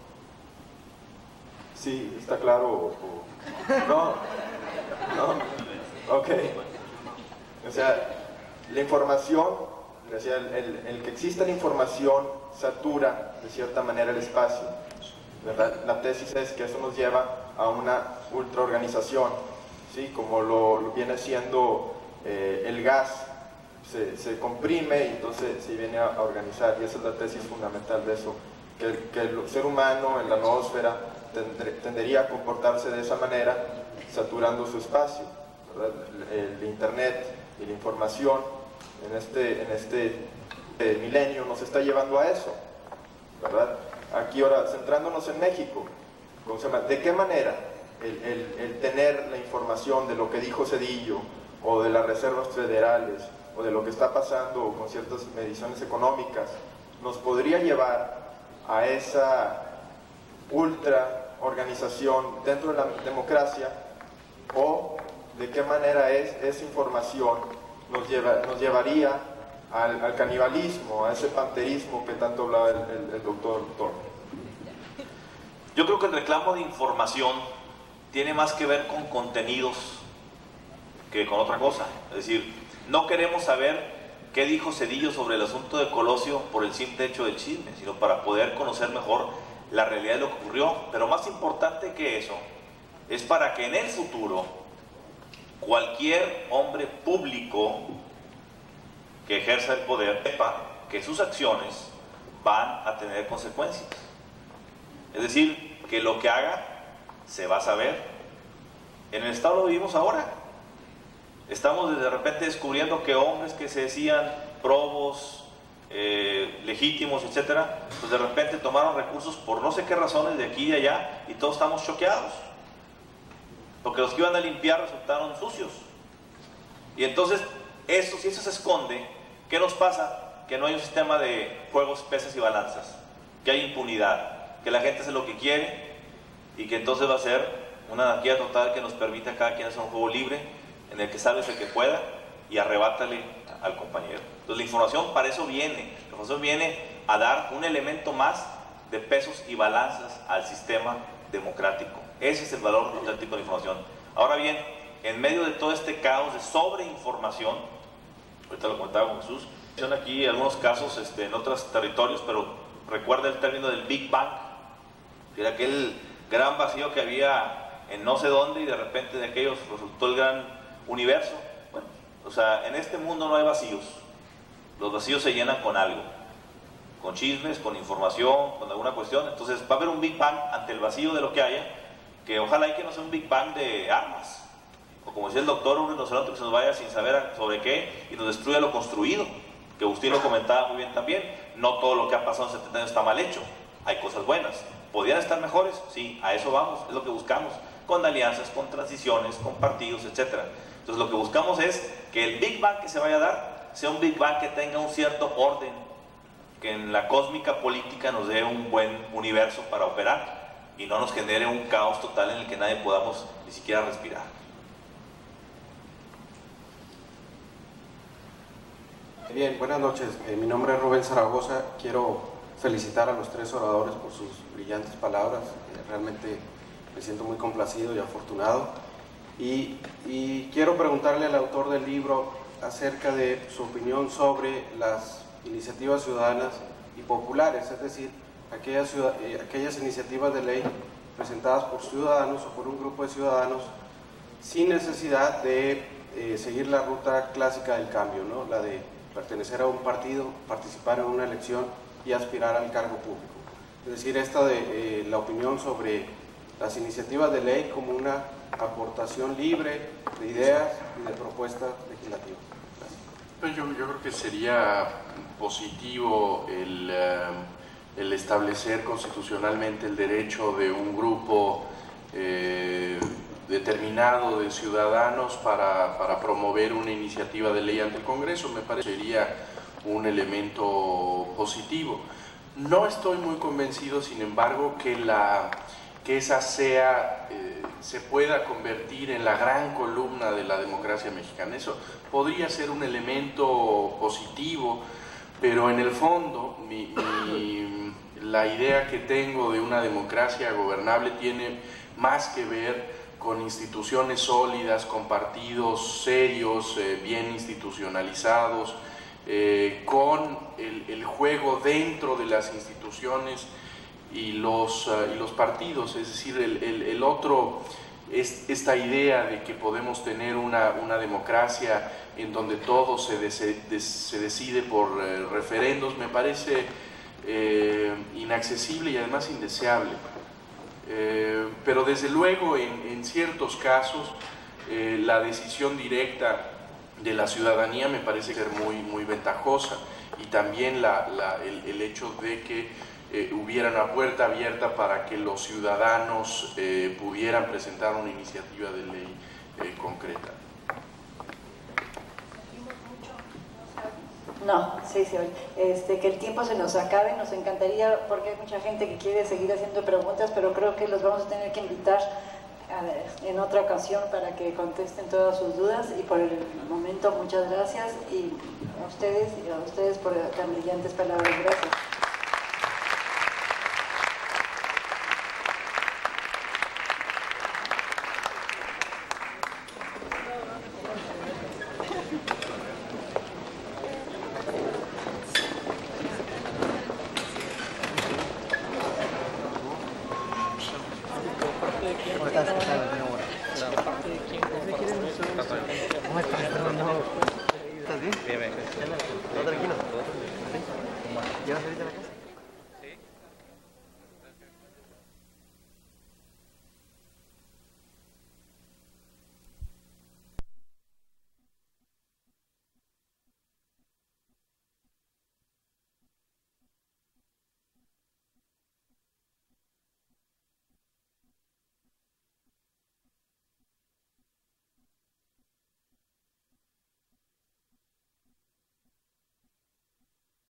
¿Sí? ¿Está claro? ¿No? ¿No? Ok. O sea, la información, o sea, el que exista la información satura de cierta manera el espacio, ¿verdad? La tesis es que eso nos lleva a una ultraorganización, ¿sí? Como lo viene siendo el gas, se comprime y entonces se viene a organizar, y esa es la tesis fundamental de eso, que el ser humano en la noósfera tendería a comportarse de esa manera, saturando su espacio, ¿verdad? El internet y la información en este milenio nos está llevando a eso, ¿verdad? Aquí ahora, centrándonos en México, ¿de qué manera el tener la información de lo que dijo Zedillo o de las reservas federales o de lo que está pasando con ciertas mediciones económicas nos podría llevar a esa ultraorganización dentro de la democracia? ¿O de qué manera esa información nos llevaría al canibalismo, a ese panterismo que tanto hablaba el doctor Todd?
Yo creo que el reclamo de información tiene más que ver con contenidos que con otra cosa. Es decir, no queremos saber qué dijo Zedillo sobre el asunto de Colosio por el simple hecho del chisme, sino para poder conocer mejor la realidad de lo que ocurrió. Pero más importante que eso es para que en el futuro cualquier hombre público que ejerza el poder sepa que sus acciones van a tener consecuencias. Es decir, que lo que haga se va a saber. En el Estado lo vivimos ahora. Estamos de repente descubriendo que hombres que se decían probos, legítimos, etcétera, pues de repente tomaron recursos por no sé qué razones de aquí y de allá, y todos estamos choqueados, porque los que iban a limpiar resultaron sucios. Y entonces, si eso se esconde, ¿qué nos pasa? Que no hay un sistema de juegos, pesas y balanzas, que hay impunidad, que la gente hace lo que quiere, y que entonces va a ser una anarquía total que nos permita a cada quien hacer un juego libre, en el que salves el que pueda y arrebátale al compañero. Entonces la información para eso viene. La información viene a dar un elemento más de pesos y balanzas al sistema democrático. Ese es el valor auténtico de la información. Ahora bien, en medio de todo este caos de sobreinformación, ahorita lo comentaba con Jesús, son aquí algunos casos en otros territorios, pero recuerda el término del Big Bang, que era aquel gran vacío que había en no sé dónde y de repente de aquellos resultó el gran universo. Bueno, o sea, en este mundo no hay vacíos. Los vacíos se llenan con algo, con chismes, con información, con alguna cuestión. Entonces va a haber un Big Bang ante el vacío de lo que haya, que ojalá y que no sea un Big Bang de armas, O como decía el doctor, un rinoceronte que se nos vaya sin saber sobre qué y nos destruya lo construido, que Agustín lo comentaba muy bien también. No todo lo que ha pasado en 70 años está mal hecho, hay cosas buenas. ¿Podrían estar mejores? Sí, a eso vamos, es lo que buscamos, con alianzas, con transiciones, con partidos, etc. Entonces lo que buscamos es que el Big Bang que se vaya a dar sea un Big Bang que tenga un cierto orden, que en la cósmica política nos dé un buen universo para operar y no nos genere un caos total en el que nadie podamos ni siquiera respirar.
Bien, buenas noches. Mi nombre es Rubén Zaragoza. Quiero felicitar a los tres oradores por sus brillantes palabras. Realmente me siento muy complacido y afortunado. Y quiero preguntarle al autor del libro acerca de su opinión sobre las iniciativas ciudadanas y populares, es decir, aquellas iniciativas de ley presentadas por ciudadanos o por un grupo de ciudadanos sin necesidad de seguir la ruta clásica del cambio, ¿no? La de pertenecer a un partido, participar en una elección y aspirar al cargo público. Es decir, esta de la opinión sobre las iniciativas de ley como una aportación libre de ideas y de propuestas legislativas.
Pues yo creo que sería positivo el establecer constitucionalmente el derecho de un grupo determinado de ciudadanos para promover una iniciativa de ley ante el Congreso. Me parecería un elemento positivo. No estoy muy convencido, sin embargo, que esa se pueda convertir en la gran columna de la democracia mexicana. Eso podría ser un elemento positivo, pero en el fondo la idea que tengo de una democracia gobernable tiene más que ver con instituciones sólidas, con partidos serios, bien institucionalizados, con el juego dentro de las instituciones y los partidos. Es decir, el otro es esta idea de que podemos tener una democracia en donde todo se decide por referendos, me parece inaccesible y además indeseable. Pero desde luego en ciertos casos la decisión directa de la ciudadanía me parece ser muy ventajosa, y también el hecho de que hubiera una puerta abierta para que los ciudadanos pudieran presentar una iniciativa de ley concreta.
No, sí, que el tiempo se nos acabe, nos encantaría, porque hay mucha gente que quiere seguir haciendo preguntas, pero creo que los vamos a tener que invitar en otra ocasión para que contesten todas sus dudas, y por el momento muchas gracias, y a ustedes por tan brillantes palabras. Gracias.
¿Estás bien? Bien, bien. ¿Todo tranquilo? ¿Sí? ¿Llevas ahorita?